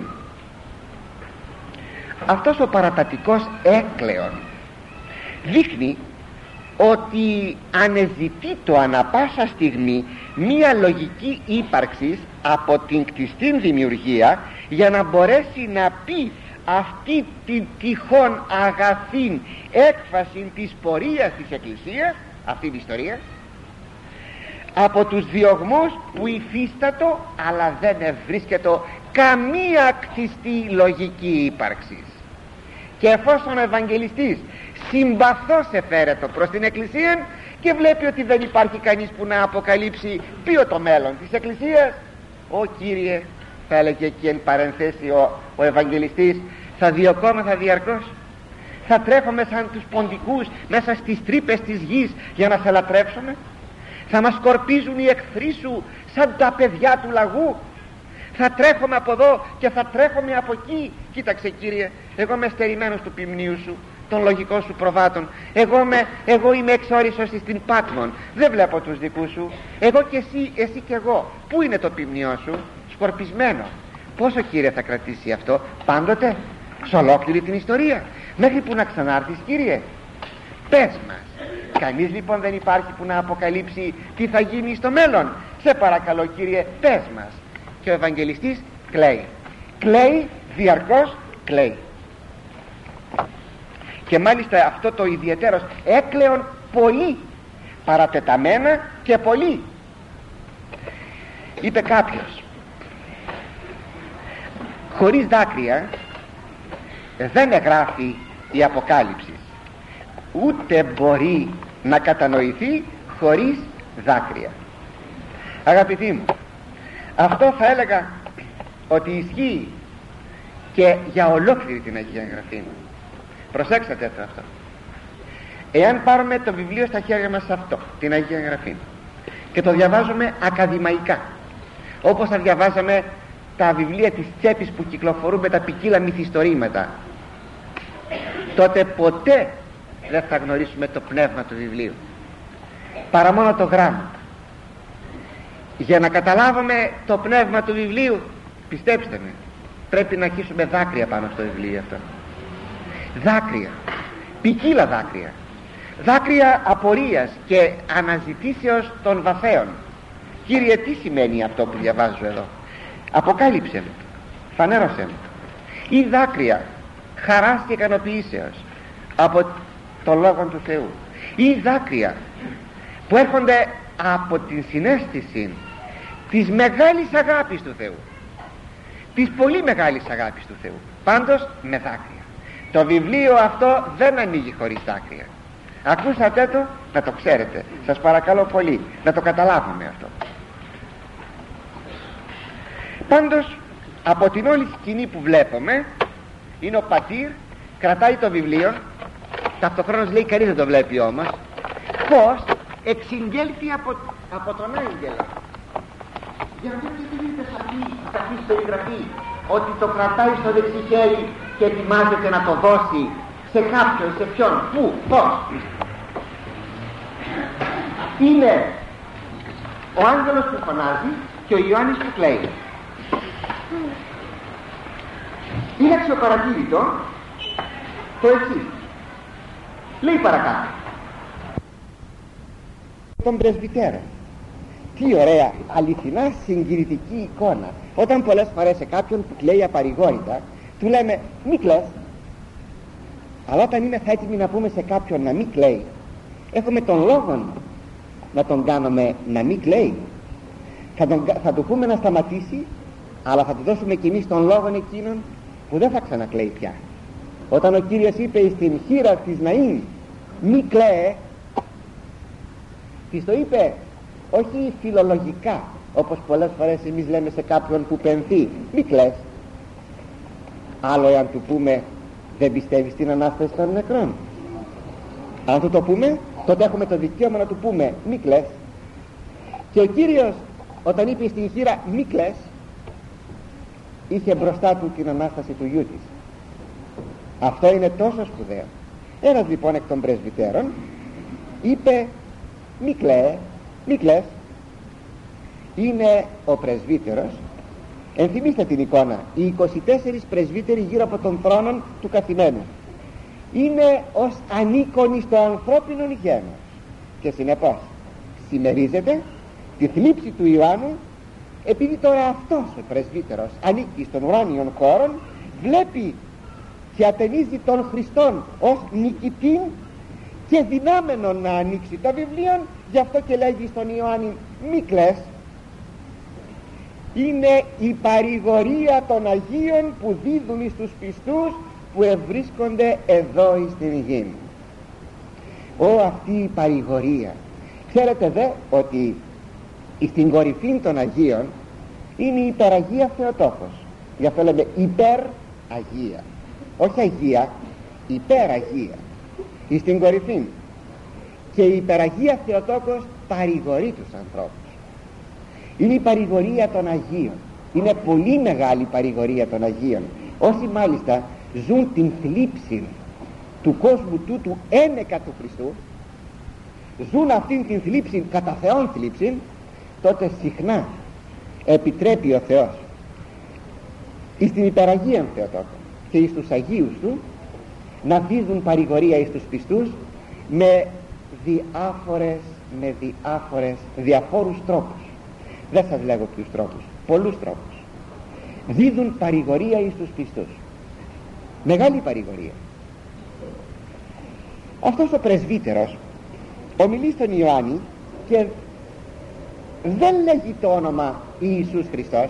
Αυτός ο παρατατικός έκλεον δείχνει ότι ανεζητεί το ανα πάσα στιγμή μία λογική ύπαρξης από την κτιστήν δημιουργία, για να μπορέσει να πει αυτή την τυχόν αγαθήν έκφαση της πορείας της Εκκλησίας, αυτή την ιστορία, από τους διωγμούς που υφίστατο αλλά δεν ευρίσκεται καμία κτιστή λογική ύπαρξης. Και εφόσον ο Ευαγγελιστής συμπαθώς εφαίρετο προς την Εκκλησία και βλέπει ότι δεν υπάρχει κανείς που να αποκαλύψει ποιο το μέλλον της Εκκλησίας, «Ω Κύριε», θα έλεγε εκεί εν παρενθέσει ο, ο Ευαγγελιστής, «θα διωκόμεθα διαρκώς, θα τρέχουμε σαν τους ποντικούς μέσα στις τρύπες της γης για να σε λατρεύσουμε, θα μας σκορπίζουν οι εχθροί σου σαν τα παιδιά του λαγού, θα τρέχουμε από εδώ και θα τρέχουμε από εκεί. Κοίταξε, Κύριε, εγώ είμαι στερημένος του ποιμνίου σου, των λογικών σου προβάτων, εγώ, με, εγώ είμαι εξόριστος στην Πάτμον, δεν βλέπω τους δικούς σου, εγώ και εσύ, εσύ και εγώ, πού είναι το ποιμνιό σου? Σκορπισμένο. Πόσο, Κύριε, θα κρατήσει αυτό? Πάντοτε, σε ολόκληρη την ιστορία, μέχρι που να ξανάρθεις, Κύριε? Πες μας. Κανείς λοιπόν δεν υπάρχει που να αποκαλύψει τι θα γίνει στο μέλλον. Σε παρακαλώ, Κύριε, πες μας. Και ο Ευαγγελιστής κλαίει, κλαίει, διαρκώς κλαίει. Και μάλιστα αυτό το ιδιαιτέρως έκλαιον πολύ, παρατεταμένα και πολύ. Είπε κάποιος, χωρίς δάκρυα δεν εγγράφει η Αποκάλυψη, ούτε μπορεί να κατανοηθεί χωρίς δάκρυα. Αγαπητοί μου, αυτό θα έλεγα ότι ισχύει και για ολόκληρη την Αγία Γραφή. Προσέξτε το αυτό. Εάν πάρουμε το βιβλίο στα χέρια μας αυτό, την Αγία Γραφή, και το διαβάζουμε ακαδημαϊκά, όπως θα διαβάζαμε τα βιβλία της τσέπης που κυκλοφορούν με τα ποικίλα μυθιστορήματα, τότε ποτέ δεν θα γνωρίσουμε το πνεύμα του βιβλίου, παρά μόνο το γράμμα. Για να καταλάβουμε το πνεύμα του βιβλίου, πιστέψτε με, πρέπει να αρχίσουμε δάκρυα πάνω στο βιβλίο αυτό. Δάκρυα, ποικίλα δάκρυα, δάκρυα απορίας και αναζητήσεως των βαθέων. Κύριε, τι σημαίνει αυτό που διαβάζω εδώ? Αποκάλυψε μου, φανέρωσε μου. Ή δάκρυα χαράς και ικανοποιήσεως από το Λόγο του Θεού, ή δάκρυα που έρχονται από την συναίσθηση της μεγάλης αγάπης του Θεού, της πολύ μεγάλης αγάπης του Θεού, πάντως με δάκρυα. Το βιβλίο αυτό δεν ανοίγει χωρίς δάκρυα. Ακούσατε το? Να το ξέρετε, σας παρακαλώ πολύ, να το καταλάβουμε αυτό. Πάντως από την όλη σκηνή που βλέπουμε, είναι ο πατήρ, κρατάει το βιβλίο, ταυτοχρόνως λέει κανείς δεν το βλέπει όμως, πως εξηγγέλθει από, από τον άγγελο. Για αυτό και δεν είπε σαφή, σαφής περιγραφή, ότι το κρατάει στο δεξί χέρι και ετοιμάζεται να το δώσει σε κάποιον, σε ποιον, πού, πώς? Είναι ο άγγελος που φωνάζει και ο Ιωάννης που κλαίει. Είναι αξιοπαρατήρητο το εξής. Λέει παρακάτω των πρεσβυτέρων. Τι ωραία, αληθινά συγκινητική εικόνα. Όταν πολλές φορές σε κάποιον που κλαίει απαρηγόρητα του λέμε μη κλαις, αλλά όταν είναι θα έτοιμοι να πούμε σε κάποιον να μην κλαίει, έχουμε τον λόγο να τον κάνουμε να μην κλαίει. Θα, τον, θα του πούμε να σταματήσει, αλλά θα του δώσουμε κι εμείς τον λόγο εκείνον που δεν θα ξανακλαίει πια. Όταν ο Κύριος είπε στην χείρα της Ναΐν μη κλαίε, της το είπε όχι φιλολογικά, όπως πολλές φορές εμείς λέμε σε κάποιον που πενθεί μη κλαις. Άλλο εάν του πούμε δεν πιστεύεις στην Ανάσταση των νεκρών. Αν του το πούμε, τότε έχουμε το δικαίωμα να του πούμε μη κλαις. Και ο Κύριος όταν είπε στην χείρα μη κλαις, είχε μπροστά του την Ανάσταση του γιού της. Αυτό είναι τόσο σπουδαίο. Ένας λοιπόν εκ των πρεσβυτέρων είπε μη κλαίε, μη κλαις. Είναι ο πρεσβύτερος. Ενθυμίστε την εικόνα, οι είκοσι τέσσερις πρεσβύτεροι γύρω από τον θρόνο του καθημένου είναι ως ανίκονοι στο ανθρώπινο γένος και συνεπώς συμμερίζεται τη θλίψη του Ιωάννου, επειδή τώρα αυτός ο πρεσβύτερος ανήκει στον ουράνιον χώρο, βλέπει και ατενίζει τον Χριστόν ως νικητήν και δυνάμενον να ανοίξει το βιβλίο. Γι' αυτό και λέγει στον Ιωάννη μη κλαις. Είναι η παρηγορία των Αγίων που δίδουν στους πιστούς που ευρίσκονται εδώ εις την γη. Ω αυτή η παρηγορία. Ξέρετε δε ότι στην κορυφή των Αγίων είναι η υπεραγία Θεοτόκος. Γι' αυτό λέμε υπεραγία, όχι αγία, υπεραγία, εις την κορυφή. Και η υπεραγία Θεοτόκος παρηγορεί τους ανθρώπους. Είναι η παρηγορία των Αγίων. Είναι πολύ μεγάλη η παρηγορία των Αγίων. Όσοι μάλιστα ζουν την θλίψη του κόσμου τούτου ένεκα του Χριστού, ζουν αυτήν την θλίψη κατά Θεόν θλίψη, τότε συχνά επιτρέπει ο Θεός εις την υπεραγία Θεοτόκο και εις τους Αγίους του να δίδουν παρηγορία εις τους πιστούς με διάφορες, με διάφορες, διαφόρους τρόπους. Δεν σας λέγω ποιους τρόπους, πολλούς τρόπους. Δίδουν παρηγορία εις τους πιστούς, μεγάλη παρηγορία. Αυτός ο πρεσβύτερος ομιλεί στον Ιωάννη και δεν λέγει το όνομα Ιησούς Χριστός,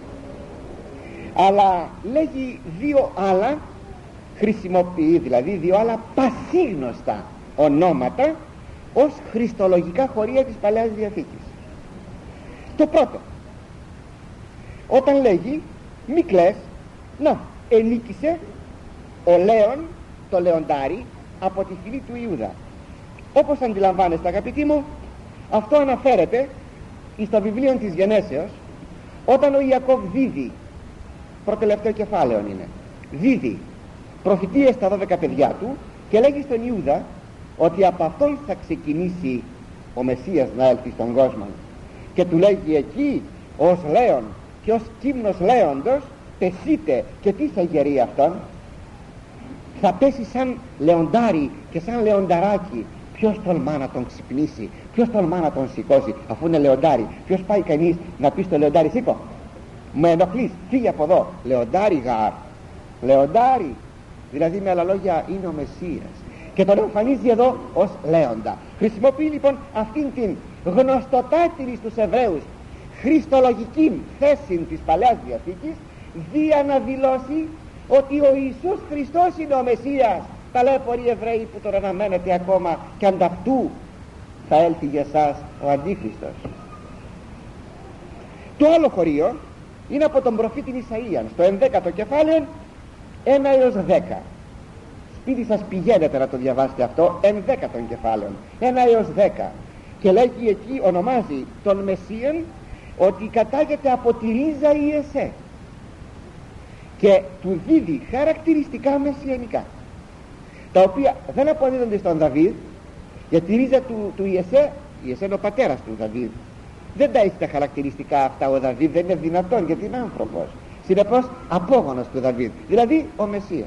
αλλά λέγει δύο άλλα, χρησιμοποιεί δηλαδή δύο άλλα πασίγνωστα ονόματα ως χριστολογικά χωρία της Παλαιάς Διαθήκης. Το πρώτο, όταν λέγει μη κλαις, να ενίκησε ο Λέων το λεοντάρι από τη φυλή του Ιούδα. Όπως αντιλαμβάνεστε αγαπητοί μου, αυτό αναφέρεται στο βιβλίο της Γενέσεως, όταν ο Ιακώβ δίδει, προτελευταίο κεφάλαιο είναι, δίδει προφητείες στα δώδεκα παιδιά του και λέγει στον Ιούδα ότι από αυτόν θα ξεκινήσει ο Μεσσίας να έλθει στον κόσμο, και του λέγει εκεί ως Λέων και ως κύμνος Λέοντος πεσείτε. Και τι θα γερεί αυτόν? Θα πέσει σαν λεοντάρι και σαν λεονταράκι. Ποιος τολμά να τον ξυπνήσει, ποιος τολμά να τον σηκώσει, αφού είναι λεοντάρι? Ποιος πάει κανείς να πει στο λεοντάρι σήκω, με ενοχλείς, φύγε από εδώ? Λεοντάρι γάρ, λεοντάρι, δηλαδή με άλλα λόγια είναι ο Μεσσίας, και τον εμφανίζει εδώ ως Λέοντα. Χρησιμοποιεί λοιπόν αυτήν την γνωστοτάτη στους Εβραίους χριστολογική θέση της Παλαιάς Διαθήκης, δια να δηλώσει ότι ο Ιησούς Χριστός είναι ο Μεσσίας. Ταλέποροι Εβραίοι που τον αναμένετε ακόμα, και ανταυτού θα έλθει για σας ο Αντίχριστος. Το άλλο χωρίο είναι από τον προφήτη Ισαΐαν, στο ενδέκατο κεφάλαιο ένα έως δέκα. Σπίτι σας πηγαίνετε να το διαβάσετε αυτό, ενδέκατον κεφάλαιο ένα έως δέκα, και λέγει εκεί, ονομάζει τον Μεσσίαν ότι κατάγεται από τη ρίζα Ιεσέ, και του δίδει χαρακτηριστικά μεσιανικά, τα οποία δεν αποδίδονται στον Δαβίδ, γιατί η ρίζα του, του Ιεσέ, Ιεσέ είναι ο πατέρας του Δαβίδ, δεν τα έχει τα χαρακτηριστικά αυτά ο Δαβίδ, δεν είναι δυνατόν γιατί είναι άνθρωπος, συνεπώς απόγονος του Δαβίδ, δηλαδή ο Μεσσίας.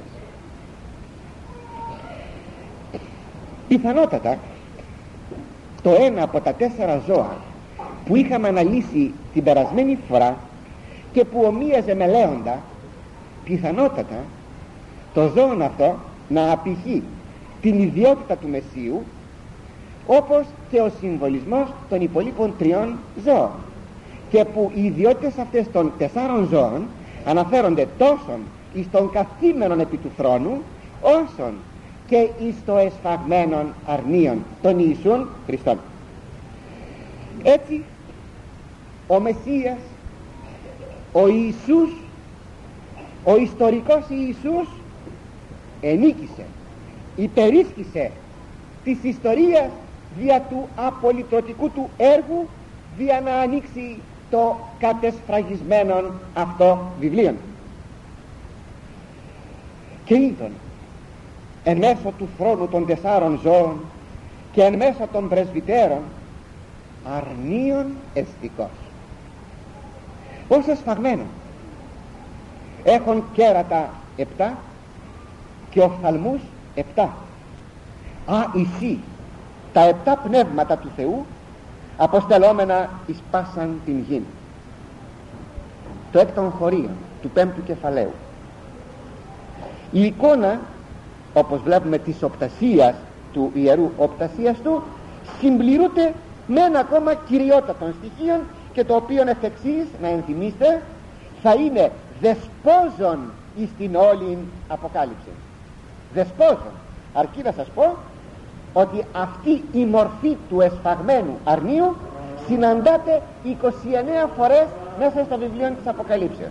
Πιθανότατα το ένα από τα τέσσερα ζώα που είχαμε αναλύσει την περασμένη φορά και που ομοίαζε με λέοντα, πιθανότατα το ζώο αυτό να απηχεί την ιδιότητα του Μεσσίου, όπως και ο συμβολισμός των υπολείπων τριών ζώων, και που οι ιδιότητες αυτές των τεσσάρων ζώων αναφέρονται τόσον εις των καθήμενων επί του θρόνου, όσον και εις το εσφαγμένων αρνίων των Ιησούν Χριστών. Έτσι ο Μεσσίας, ο Ιησούς, ο ιστορικός Ιησούς ενίκησε, υπερίσχυσε της ιστορίας δια του απολυτρωτικού του έργου, δια να ανοίξει το κατεσφραγισμένον αυτό βιβλίο. Και είδον εν μέσω του θρόνου των τεσσάρων ζώων και εν μέσω των πρεσβυτέρων αρνίων εστικός, ως εσφαγμένο, έχουν κέρατα επτά και οφθαλμούς επτά. Α, εσύ, τα επτά πνεύματα του Θεού αποστελόμενα εις πάσαν την γη. Το έκτον χωρίο του πέμπτου κεφαλαίου. Η εικόνα, όπως βλέπουμε, της οπτασίας του ιερού οπτασίας του, συμπληρούνται με ένα ακόμα κυριότατων στοιχείων, και το οποίο εφ' εξής, να ενθυμίστε, θα είναι δεσπόζων εις την όλη αποκάλυψη. Δεσπόζων, αρκεί να σας πω ότι αυτή η μορφή του εσφαγμένου αρνίου συναντάται είκοσι εννέα φορές μέσα στο βιβλίο της Αποκαλύψεως.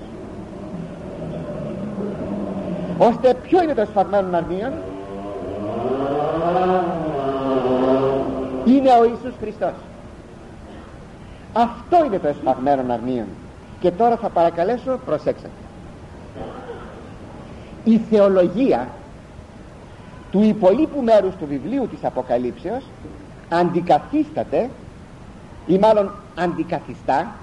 Ώστε ποιο είναι το εσφαγμένο αρνίον? Είναι ο Ιησούς Χριστός. Αυτό είναι το εσφαγμένο αρνίον. Και τώρα θα παρακαλέσω, προσέξτε, η θεολογία του υπολείπου μέρους του βιβλίου της Αποκαλύψεως αντικαθίσταται, ή μάλλον αντικαθιστά,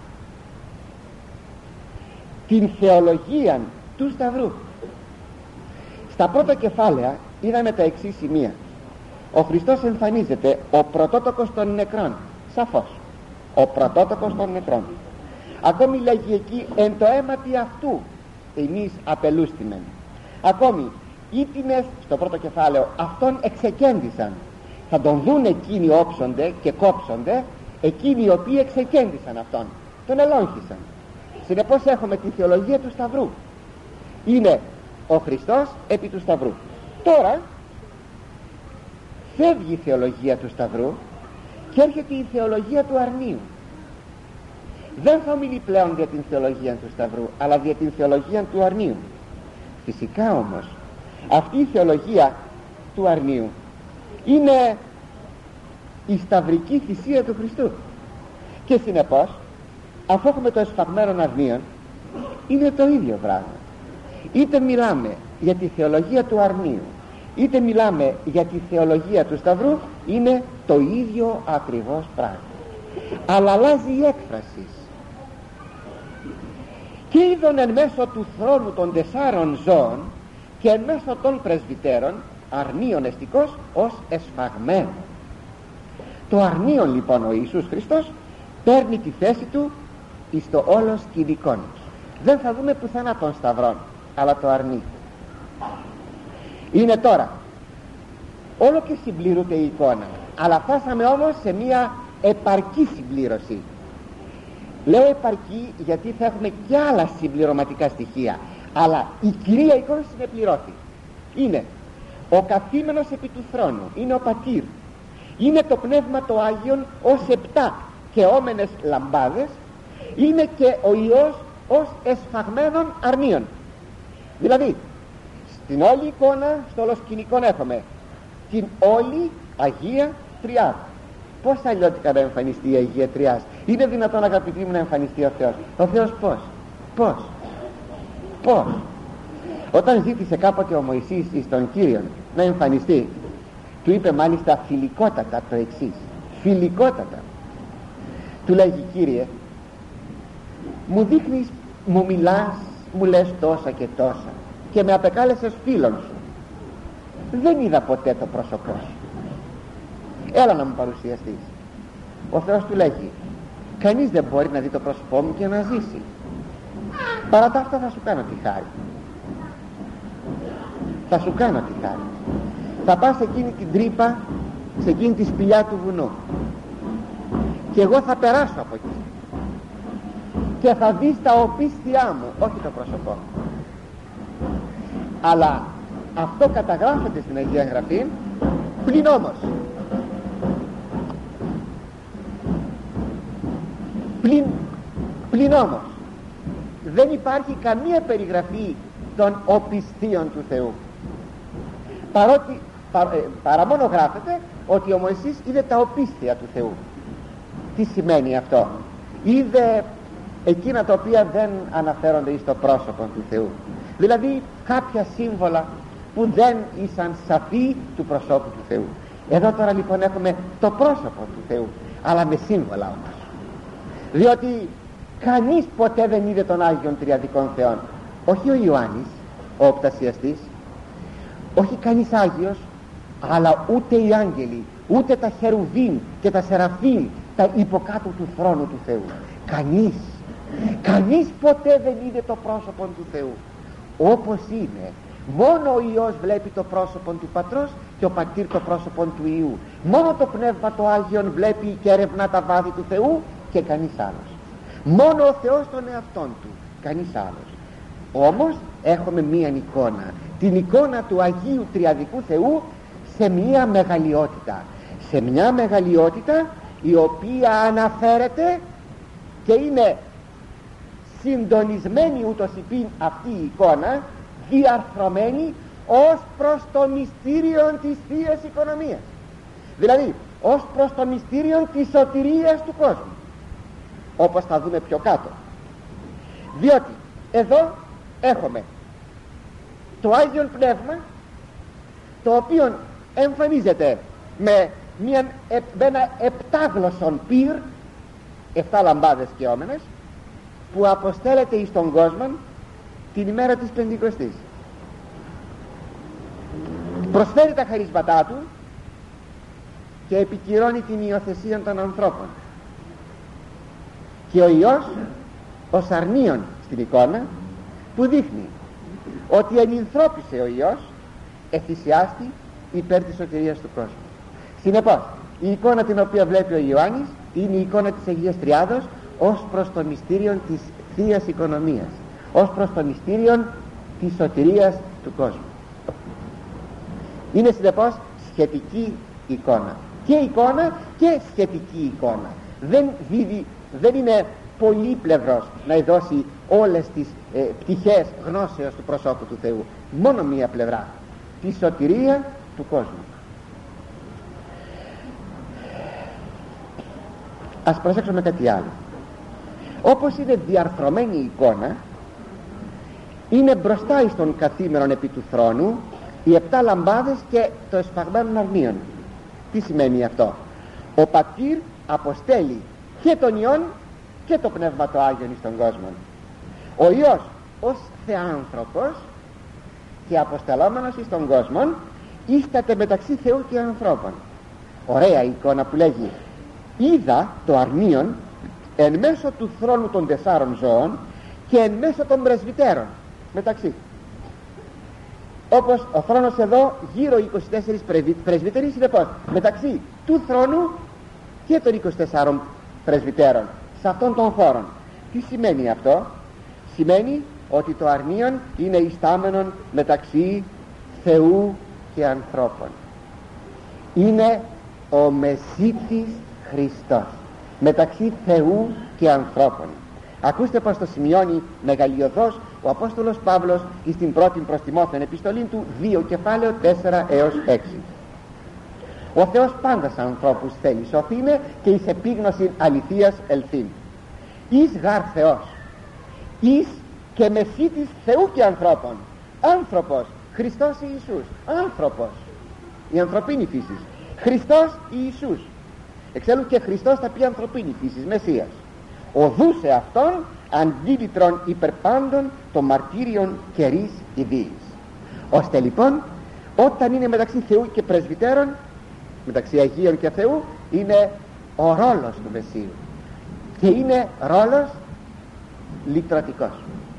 την θεολογία του Σταυρού. Στα πρώτα κεφάλαια είδαμε τα εξής σημεία. Ο Χριστός εμφανίζεται ο πρωτότοκος των νεκρών, σαφώς, ο πρωτότοκος των νεκρών. Ακόμη λέγει εκεί, εν το αίματι αυτού εμείς απελούστημεν. Ακόμη, ήτιμες, στο πρώτο κεφάλαιο, αυτόν εξεκέντησαν. Θα τον δουν εκείνοι όψονται και κόψονται, εκείνοι οι οποίοι εξεκέντησαν αυτόν, τον ελόγχησαν. Συνεπώς έχουμε τη θεολογία του Σταυρού. Είναι ο Χριστός επί του Σταυρού. Τώρα φεύγει η θεολογία του Σταυρού και έρχεται η θεολογία του αρνίου. Δεν θα μιλεί πλέον για την θεολογία του Σταυρού, αλλά για την θεολογία του αρνίου. Φυσικά όμως αυτή η θεολογία του αρνίου είναι η σταυρική θυσία του Χριστού, και συνεπώς, αφού έχουμε το εσφαγμένο αρνίον, είναι το ίδιο πράγμα. Είτε μιλάμε για τη θεολογία του αρνίου, είτε μιλάμε για τη θεολογία του Σταυρού, είναι το ίδιο ακριβώς πράγμα, αλλά αλλάζει η έκφραση. Και είδον εν μέσω του θρόνου των τεσσάρων ζώων και εν μέσω των πρεσβυτέρων αρνίον εστικός ως εσφαγμένο. Το αρνίον λοιπόν ο Ιησούς Χριστός παίρνει τη θέση του εις το όλο σκηνικόν. Δεν θα δούμε πουθενά των σταυρών, αλλά το αρνί. Είναι τώρα όλο και συμπληρούνται η εικόνα, αλλά φτάσαμε όμως σε μια επαρκή συμπλήρωση. Λέω επαρκή γιατί θα έχουμε και άλλα συμπληρωματικά στοιχεία, αλλά η κυρία εικόνα συνεπληρώθη. Είναι ο καθήμενος επί του θρόνου, είναι ο πατήρ, είναι το πνεύμα το Άγιον ως επτά και όμενες λαμπάδες, είναι και ο Υιός ως εσφαγμένων αρνίων. Δηλαδή στην όλη εικόνα, στο όλο σκηνικό έχουμε την όλη Αγία Τριάδα. Πώς αλλιώτικα να εμφανιστεί η Αγία Τριάς? Είναι δυνατόν, αγαπητοί μου, να εμφανιστεί ο Θεός? Ο Θεός πώς? Πώς? Πώς? Όταν ζήτησε κάποτε ο Μωυσής εις τον Κύριον να εμφανιστεί, του είπε μάλιστα φιλικότατα το εξής, φιλικότατα. Του λέγει: Κύριε, μου δείχνεις, μου μιλάς, μου λες τόσα και τόσα και με απεκάλεσες φίλον σου, δεν είδα ποτέ το πρόσωπό σου, έλα να μου παρουσιαστείς. Ο Θεός του λέγει: κανείς δεν μπορεί να δει το πρόσωπό μου και να ζήσει. Παρά τα αυτά θα σου κάνω τη χάρη, θα σου κάνω τη χάρη. Θα πας σε εκείνη την τρύπα, σε εκείνη τη σπηλιά του βουνού, και εγώ θα περάσω από εκεί και θα δεις τα οπίστια μου, όχι το πρόσωπό μου. Αλλά αυτό καταγράφεται στην Αγία Γραφή. Πλην όμως πλην, πλην όμως δεν υπάρχει καμία περιγραφή των οπιστίων του Θεού, παρότι πα, ε, παρά μόνο γράφεται ότι ο Μωυσής είδε τα οπίστια του Θεού. Τι σημαίνει αυτό? Είδε εκείνα τα οποία δεν αναφέρονται εις το πρόσωπο του Θεού, δηλαδή κάποια σύμβολα που δεν ήσαν σαφή του προσώπου του Θεού. Εδώ τώρα λοιπόν έχουμε το πρόσωπο του Θεού, αλλά με σύμβολα όμως, διότι κανείς ποτέ δεν είδε τον Άγιον Τριαδικών Θεών, όχι ο Ιωάννης ο οπτασιαστής, όχι κανείς Άγιος, αλλά ούτε οι άγγελοι, ούτε τα χερουβίμ και τα σεραφείμ, τα υποκάτω του θρόνου του Θεού. Κανείς κανείς ποτέ δεν είδε το πρόσωπο του Θεού όπως είναι. Μόνο ο Υιός βλέπει το πρόσωπο του Πατρός και ο Πατήρ το πρόσωπο του Υιού. Μόνο το Πνεύμα το Άγιον βλέπει και ερευνά τα βάθη του Θεού και κανείς άλλος. Μόνο ο Θεός τον εαυτόν του, κανείς άλλος. Όμως έχουμε μία εικόνα, την εικόνα του Αγίου Τριαδικού Θεού σε μία μεγαλειότητα, σε μια μεγαλειότητα η οποία αναφέρεται και είναι συντονισμένη ούτως υπήν αυτή η εικόνα, διαρθρωμένη ως προς το μυστήριο της Θείας Οικονομίας, δηλαδή ως προς το μυστήριο της σωτηρίας του κόσμου, όπως θα δούμε πιο κάτω. Διότι εδώ έχουμε το Άγιον Πνεύμα, το οποίο εμφανίζεται με, μια, με ένα επτάγλωσσον πυρ, εφτά λαμπάδες και όμενες, που αποστέλλεται εις τον κόσμο την ημέρα της Πεντηκοστής. Προσφέρει τα χαρίσματά του και επικυρώνει την υιοθεσία των ανθρώπων. Και ο Υιός ως αρνίον στην εικόνα, που δείχνει ότι ενυνθρώπισε ο Υιός, εθυσιάστη υπέρ της σωτηρίας του κόσμου. Συνεπώς η εικόνα την οποία βλέπει ο Ιωάννης είναι η εικόνα της Αγίας Τριάδος ως προς το μυστήριο της Θείας Οικονομίας, ως προς το μυστήριο της σωτηρίας του κόσμου. Είναι συνεπώς σχετική εικόνα, και εικόνα και σχετική εικόνα. Δεν, δίδει, δεν είναι πολύπλευρος να δώσει όλες τις ε, πτυχές γνώσεως του προσώπου του Θεού, μόνο μία πλευρά, τη σωτηρία του κόσμου. Ας προσέξουμε κάτι άλλο. Όπως είναι διαρθρωμένη η εικόνα, είναι μπροστά εις των καθήμενων επί του θρόνου οι επτά λαμπάδες και το εσφαγμένο αρνίον. Τι σημαίνει αυτό? Ο Πατήρ αποστέλει και τον Υιόν και το Πνεύμα το Άγιον εις τον κόσμο. Ο Υιός ως θεάνθρωπος και αποστελόμενος εις τον κόσμο ίσταται μεταξύ Θεού και ανθρώπων. Ωραία εικόνα που λέγει: είδα το αρνίον εν μέσω του θρόνου των τεσσάρων ζώων και εν μέσω των πρεσβυτέρων μεταξύ. Όπως ο θρόνος εδώ γύρω είκοσι τέσσερις πρεσβύτεροι, συνεπώς μεταξύ του θρόνου και των είκοσι τεσσάρων πρεσβυτέρων σε αυτόν τον χώρο. Τι σημαίνει αυτό? Σημαίνει ότι το αρνίον είναι ιστάμενον μεταξύ Θεού και ανθρώπων. Είναι ο Μεσίτης Χριστός μεταξύ Θεού και ανθρώπων. Ακούστε πως το σημειώνει μεγαλειωδώς ο Απόστολος Παύλος στην πρώτη προς Τιμόθεον επιστολή του δύο κεφάλαιο τέσσερα έως έξι. Ο Θεός πάντα σαν ανθρώπους θέλει σωθήνε και εις επίγνωση αληθείας ελθύν. Εις γάρ Θεός, εις και μεσίτης Θεού και ανθρώπων, άνθρωπος, Χριστός Ιησούς, άνθρωπος, η ανθρωπίνη φύση, Χριστός Ιησούς. Εξάλλου και Χριστός θα πει ανθρωπίνη φύση, Μεσσίας. Οδούσε αυτόν αντίλητρον υπερπάντων των μαρτύριων καιρής ιδίης. Ώστε λοιπόν όταν είναι μεταξύ Θεού και πρεσβυτέρων, μεταξύ Αγίων και Θεού, είναι ο ρόλος του Μεσσίου και είναι ρόλος λυτρωτικός.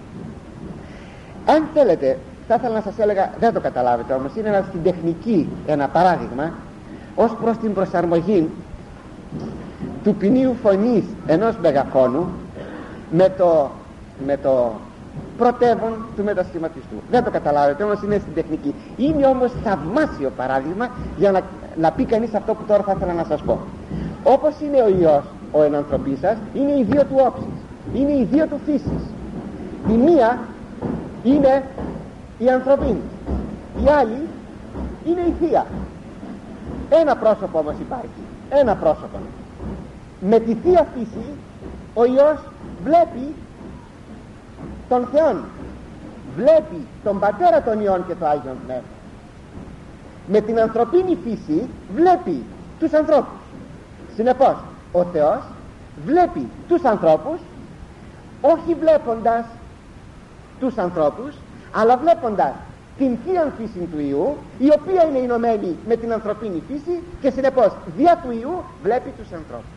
Αν θέλετε, θα ήθελα να σας έλεγα, δεν το καταλάβετε όμως, είναι ένα, στην τεχνική ένα παράδειγμα ως προς την προσαρμογή του ποινίου φωνής ενός μεγαφώνου με το, με το πρωτεύον του μετασχηματιστού. Δεν το καταλάβετε όμως, είναι στην τεχνική. Είναι όμως θαυμάσιο παράδειγμα για να, να πει κανείς αυτό που τώρα θα ήθελα να σας πω. Όπως είναι ο Υιός ο ενανθρωπής σας, είναι οι δύο του όψεις, είναι οι δύο του φύσεις. Η μία είναι η ανθρωπίνη, η άλλη είναι η Θεία. Ένα πρόσωπο όμως υπάρχει, ένα πρόσωπο. Με τη Θεία φύση ο Υιός βλέπει τον Θεόν, βλέπει τον Πατέρα των Υιών και το Άγιον Πνεύμα. Με την ανθρωπίνη φύση βλέπει τους ανθρώπους. Συνεπώς ο Θεός βλέπει τους ανθρώπους, όχι βλέποντας τους ανθρώπους, αλλά βλέποντας την Θεία φύση του Υιού, η οποία είναι ενωμένη με την ανθρωπίνη φύση, και συνεπώς δια του Υιού βλέπει τους ανθρώπους.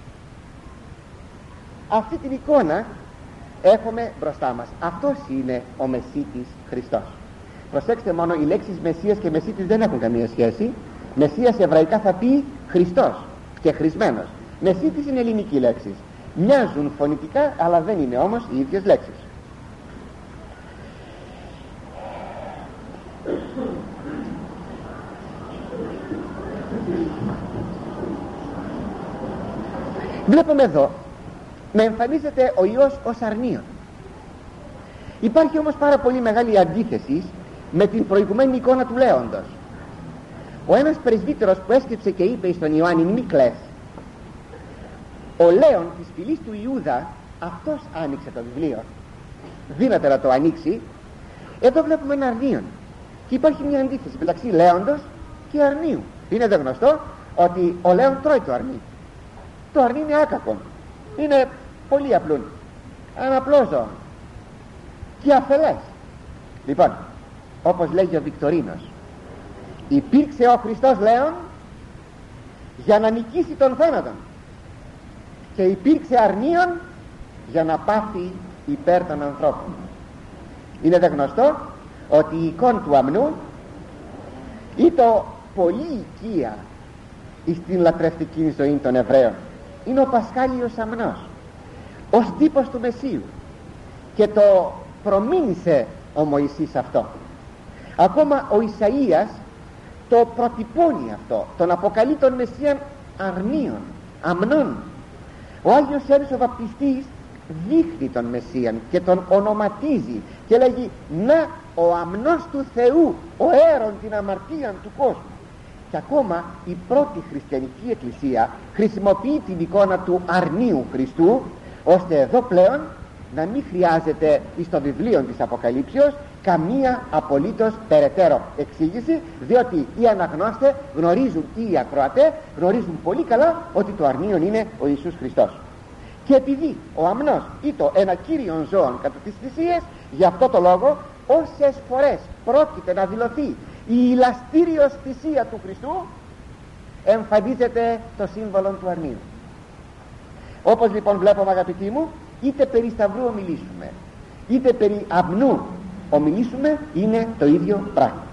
Αυτή την εικόνα έχουμε μπροστά μας. Αυτός είναι ο Μεσσίτης Χριστός. Προσέξτε μόνο, οι λέξεις Μεσσίας και Μεσσίτης δεν έχουν καμία σχέση. Μεσσίας εβραϊκά θα πει Χριστός και χρησμένος. Μεσσίτης είναι ελληνική λέξη. Μοιάζουν φωνητικά, αλλά δεν είναι όμως οι ίδιες λέξεις. Βλέπουμε εδώ να εμφανίζεται ο Υιός ως αρνίον. Υπάρχει όμως πάρα πολύ μεγάλη αντίθεση με την προηγουμένη εικόνα του Λέοντος. Ο ένας πρεσβύτερος που έσκυψε και είπε στον Ιωάννη μη κλαις, ο Λέων της φυλής του Ιούδα, αυτός άνοιξε το βιβλίο, δύναται να το ανοίξει. Εδώ βλέπουμε ένα αρνίον και υπάρχει μια αντίθεση μεταξύ Λέοντος και αρνίου. Είναι δε γνωστό ότι ο Λέων τρώει το αρνί. Το αρνί είναι άκακο, είναι πολύ απλό, ένα απλό ζώο και αφελές. Λοιπόν, όπως λέγει ο Βικτωρίνος, υπήρξε ο Χριστός Λέων για να νικήσει τον θάνατον και υπήρξε αρνίον για να πάθει υπέρ των ανθρώπων. Είναι δε γνωστό ότι η εικόνα του αμνού ήταν πολύ οικία στην λατρευτική ζωή των Εβραίων. Είναι ο Πασχάλιος αμνός ως τύπος του Μεσσίου και το προμήνυσε ο Μωυσής αυτό. Ακόμα ο Ισαΐας το προτυπώνει αυτό, τον αποκαλεί τον Μεσσίαν αρνίον, αμνών. Ο Άγιος Ιωάννης ο Βαπτιστής δείχνει τον Μεσσίαν και τον ονοματίζει και λέγει να ο αμνός του Θεού, ο αίρον την αμαρτίαν του κόσμου. Και ακόμα η πρώτη χριστιανική εκκλησία χρησιμοποιεί την εικόνα του αρνίου Χριστού, ώστε εδώ πλέον να μην χρειάζεται στο βιβλίο της Αποκαλύψεως καμία απολύτως περαιτέρω εξήγηση, διότι οι αναγνώστες γνωρίζουν, ή οι ακροατές γνωρίζουν πολύ καλά ότι το αρνίον είναι ο Ιησούς Χριστός. Και επειδή ο αμνός ήταν ένα κύριον ζώον κατά τις θυσίες, γι' αυτό το λόγο όσες φορές πρόκειται να δηλωθεί η ηλαστήριος θυσία του Χριστού, εμφανίζεται το σύμβολο του αρνίου. Όπως λοιπόν βλέπουμε, αγαπητοί μου, είτε περί σταυρού ομιλήσουμε είτε περί αμνού ομιλήσουμε, είναι το ίδιο πράγμα.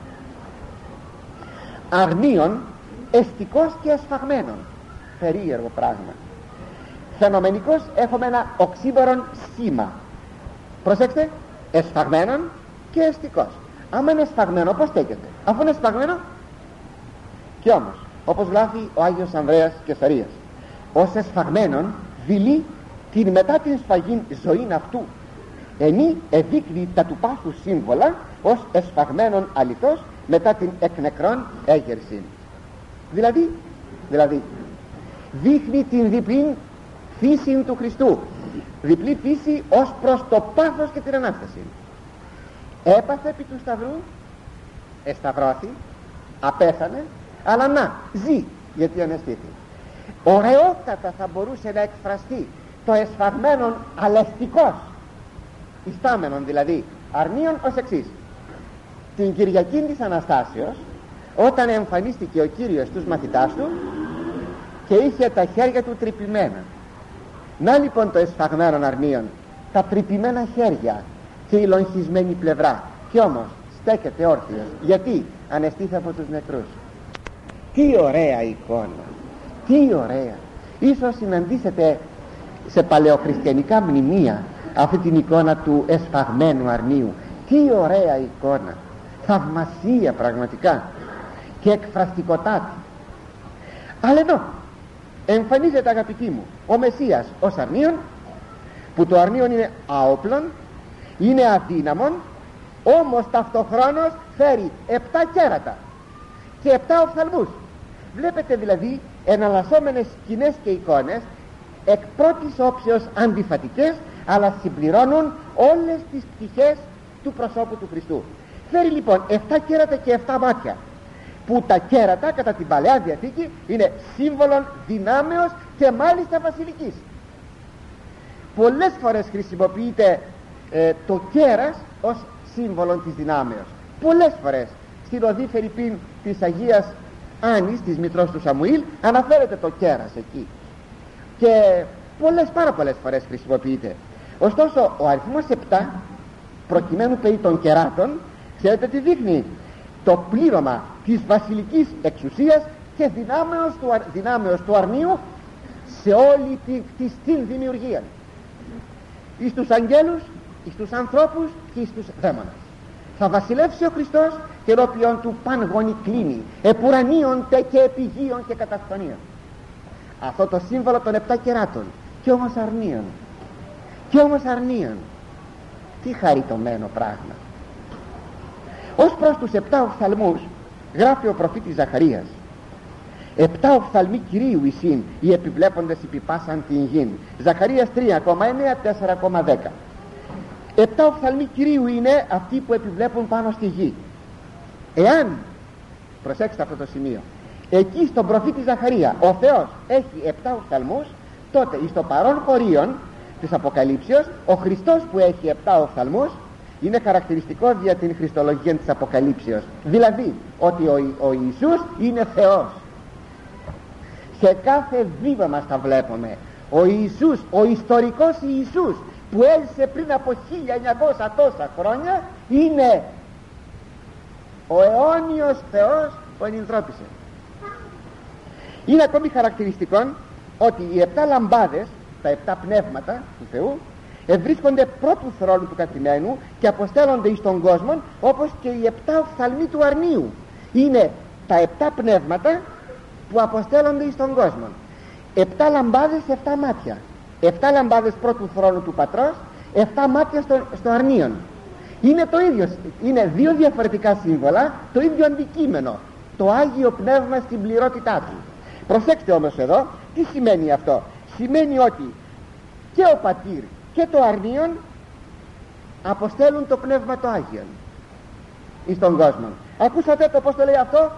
Αρνίον, εστικός και εσφαγμένον, περίεργο πράγμα. Φαινομενικός έχουμε ένα οξύμορον σήμα. Προσέξτε, εσφαγμένον και εστικός. Άμα είναι εσφαγμένο, πώς στέκεται? Αφού είναι εσφαγμένο. Και όμως, όπως γράφει ο Άγιος Ανδρέας Κεσαρίας, ως εσφαγμένον δηλεί την μετά την σφαγήν ζωήν αυτού, ενή εδείκνει τα του πάθους σύμβολα ως εσφαγμένον αληθώς μετά την εκ νεκρών έγερση. Δηλαδή, δηλαδή δείχνει την διπλή φύση του Χριστού, διπλή φύση ως προς το πάθος και την Ανάσταση. Έπαθε επί του σταυρού εσταυρώθη, απέθανε, αλλά να, ζει, γιατί αναισθήθη. Ωραιότατα θα μπορούσε να εκφραστεί το εσφαγμένον αλευτικός, ιστάμενον δηλαδή αρνίων, ως εξής. Την Κυριακή της Αναστάσεως, όταν εμφανίστηκε ο Κύριος στους μαθητάς του και είχε τα χέρια του τρυπημένα, να λοιπόν το εσφαγμένον αρνίων, τα τρυπημένα χέρια και η λογχισμένη πλευρά, και όμως στέκεται όρθιος, γιατί αναισθήθη από τους νεκρούς. Τι ωραία εικόνα, τι ωραία. Ίσως συναντήσετε σε παλαιοχριστιανικά μνημεία αυτή την εικόνα του εσφαγμένου αρνίου. Τι ωραία εικόνα, θαυμασία πραγματικά και εκφραστικοτάτη. Αλλά εδώ εμφανίζεται, αγαπητοί μου, ο Μεσσίας ως αρνίον, που το αρνίον είναι άοπλον, είναι αδύναμον, όμως ταυτοχρόνως φέρει επτά κέρατα και επτά οφθαλμούς. Βλέπετε δηλαδή εναλλασσόμενες σκηνές και εικόνες, εκ πρώτης όψεως αντιφατικές, αλλά συμπληρώνουν όλες τις πτυχές του προσώπου του Χριστού. Φέρει λοιπόν επτά κέρατα και επτά μάτια, που τα κέρατα κατά την Παλαιά Διαθήκη είναι σύμβολον δυνάμεως και μάλιστα βασιλικής. Πολλές φορές χρησιμοποιείται ε, το κέρας ως σύμβολον της δυνάμεως. Πολλές φορές στην οδή Φερρυπίν της Αγίας Άννης, της μητρός του Σαμουήλ, αναφέρεται το κέρας εκεί, και πολλές, πάρα πολλές φορές χρησιμοποιείται. Ωστόσο ο αριθμός επτά, προκειμένου περί των κεράτων, ξέρετε τι δείχνει? Το πλήρωμα της βασιλικής εξουσίας και δυνάμεως του, δυνάμεως του αρνίου σε όλη τη κτιστή δημιουργία, εις τους αγγέλους, εις τους ανθρώπους και εις τους δαίμονες. Θα βασιλεύσει ο Χριστός και ενώπιον του παν κλίνει, επουρανίων τε και επιγείων και καταφθονίων. Αυτό το σύμβολο των επτά κεράτων, και όμως αρνίων, και όμως αρνίων. Τι χαριτωμένο πράγμα. Ως προς τους επτά οφθαλμούς γράφει ο προφήτης Ζαχαρίας: επτά οφθαλμοί Κυρίου εισήν, οι επιβλέποντες υπηπάσαν την γην. Ζαχαρίας τρία κόμμα εννέα, τέσσερα κόμμα δέκα. Επτά οφθαλμοί Κυρίου είναι αυτοί που επιβλέπουν πάνω στη γη. Εάν, προσέξτε αυτό το σημείο, εκεί στον προφήτη Ζαχαρία ο Θεός έχει επτά οφθαλμούς, τότε εις το παρόν χωρίον της Αποκαλύψεως ο Χριστός που έχει επτά οφθαλμούς είναι χαρακτηριστικό για την χριστολογία της Αποκαλύψεως, δηλαδή ότι ο, ο Ιησούς είναι Θεός. Σε κάθε βήμα μας τα βλέπουμε. Ο Ιησούς, ο ιστορικός Ιησούς που έζησε πριν από χίλια εννιακόσια τόσα χρόνια, είναι ο αιώνιος Θεός που ενυνθρώπισε. Είναι ακόμη χαρακτηριστικό ότι οι επτά λαμπάδες, τα επτά πνεύματα του Θεού, ευρίσκονται πρώτου θρόνου του καθημένου και αποστέλλονται εις τον κόσμο, όπως και οι επτά οφθαλμοί του αρνίου. Είναι τα επτά πνεύματα που αποστέλλονται εις τον κόσμο. Επτά λαμπάδες, επτά μάτια. Επτά λαμπάδες πρώτου θρόνου του Πατρός, επτά μάτια στο, στο αρνίον. Είναι το ίδιο, είναι δύο διαφορετικά σύμβολα, το ίδιο αντικείμενο, το Άγιο Πνεύμα στην πληρότητά του. Προσέξτε όμως εδώ, τι σημαίνει αυτό? Σημαίνει ότι και ο Πατήρ και το αρνίον αποστέλουν το Πνεύμα το Άγιον εις τον κόσμο. Ακούσατε το πως το λέει αυτό?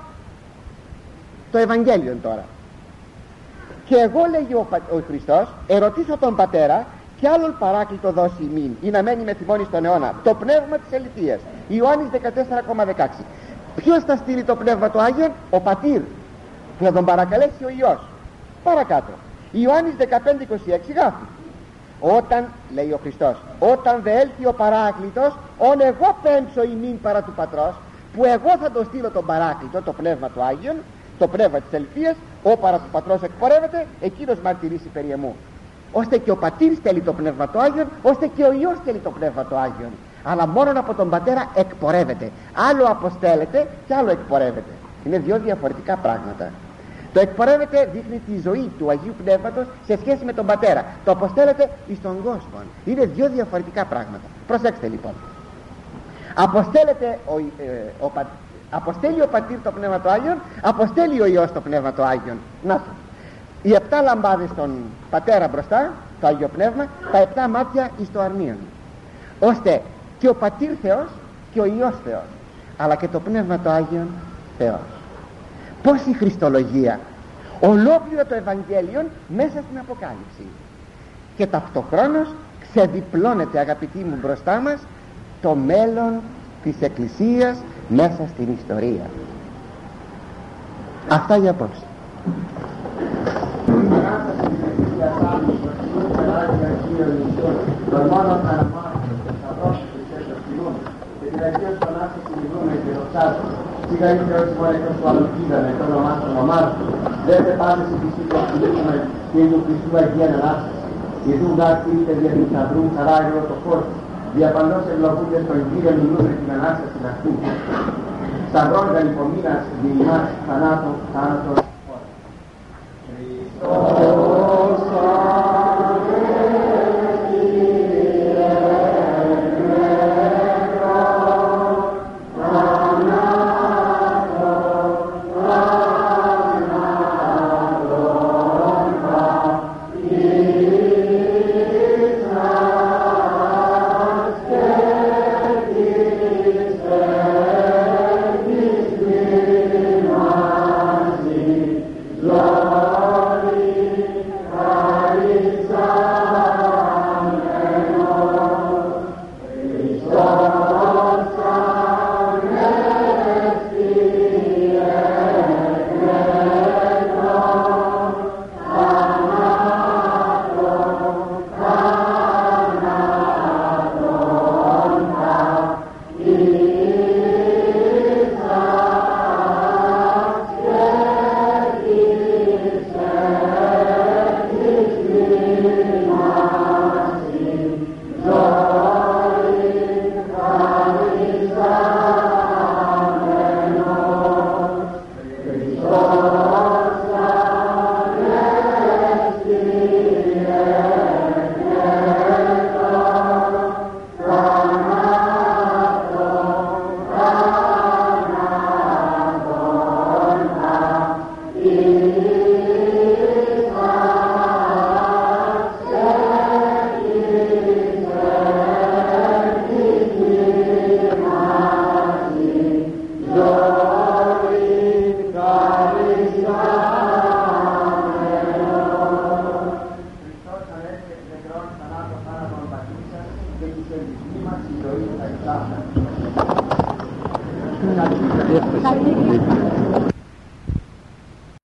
Το Ευαγγέλιο τώρα. Και εγώ, λέγει ο, ο Χριστός, ερωτήσω τον Πατέρα και άλλον παράκλητο δώσει ημίν, ή να μένει με θυμώνει στον αιώνα, το Πνεύμα της Αληθείας. Ιωάννης δεκατέσσερα κόμμα δεκαέξι. Ποιος θα στείλει το Πνεύμα το Άγιον? Ο Πατήρ, που θα τον παρακαλέσει ο Υιός. Παρακάτω, Ιωάννης δεκαπέντε είκοσι έξι γράφει: όταν, λέει ο Χριστός, όταν δε έλθει ο παράκλητος, ον εγώ πέμψω ημίν παρά του Πατρός, που εγώ θα το στείλω τον παράκλητο, το Πνεύμα του Άγιον, το Πνεύμα της Αληθείας, ο παρά του Πατρός εκπορεύεται, εκείνος μαρτυρήσει περί εμού. Ώστε και ο Πατήρ στέλνει το Πνεύμα του Άγιον, ώστε και ο Υιός στέλνει το Πνεύμα του Άγιον. Αλλά μόνον από τον Πατέρα εκπορεύεται. Άλλο αποστέλλεται και άλλο εκπορεύεται. Είναι δύο διαφορετικά πράγματα. Το εκπορεύεται δείχνει τη ζωή του Αγίου Πνεύματος σε σχέση με τον Πατέρα. Το αποστέλλεται εις τον κόσμο. Είναι δύο διαφορετικά πράγματα. Προσέξτε λοιπόν. Αποστέλλεται ο, ε, ο, ο, αποστέλει ο Πατήρ το Πνεύμα του Άγιον, αποστέλει ο Υιός το Πνεύμα του Άγιον. Να σου. Οι επτά λαμπάδες στον Πατέρα μπροστά, το Άγιο Πνεύμα, τα επτά μάτια εις το αρνίον. Ώστε και ο Πατήρ Θεός και ο Υιός Θεός. αλλά και το Πνεύμα το Άγιον Θεός. Πώς η Χριστολογία, ολόκληρο το Ευαγγέλιο μέσα στην Αποκάλυψη, και ταυτοχρόνως ξεδιπλώνεται, αγαπητοί μου, μπροστά μας το μέλλον της Εκκλησίας μέσα στην ιστορία. Αυτά για απόψε. Δέτε πάντες οι πιστοί που ασκηλήσουμε και του Χριστού Αγία Ανάσταση. Ιησού δάσκηρτε δια του Σταυρού χαρά εγώ το φως. Διαπαντός ευλογούνται στον Κύριο μιλούμε την Ανάσταση αυτού. Σταυρών γαλυπομήνας δι' ημάς θανάτων θάνατος. Χριστός Ευχαριστώ.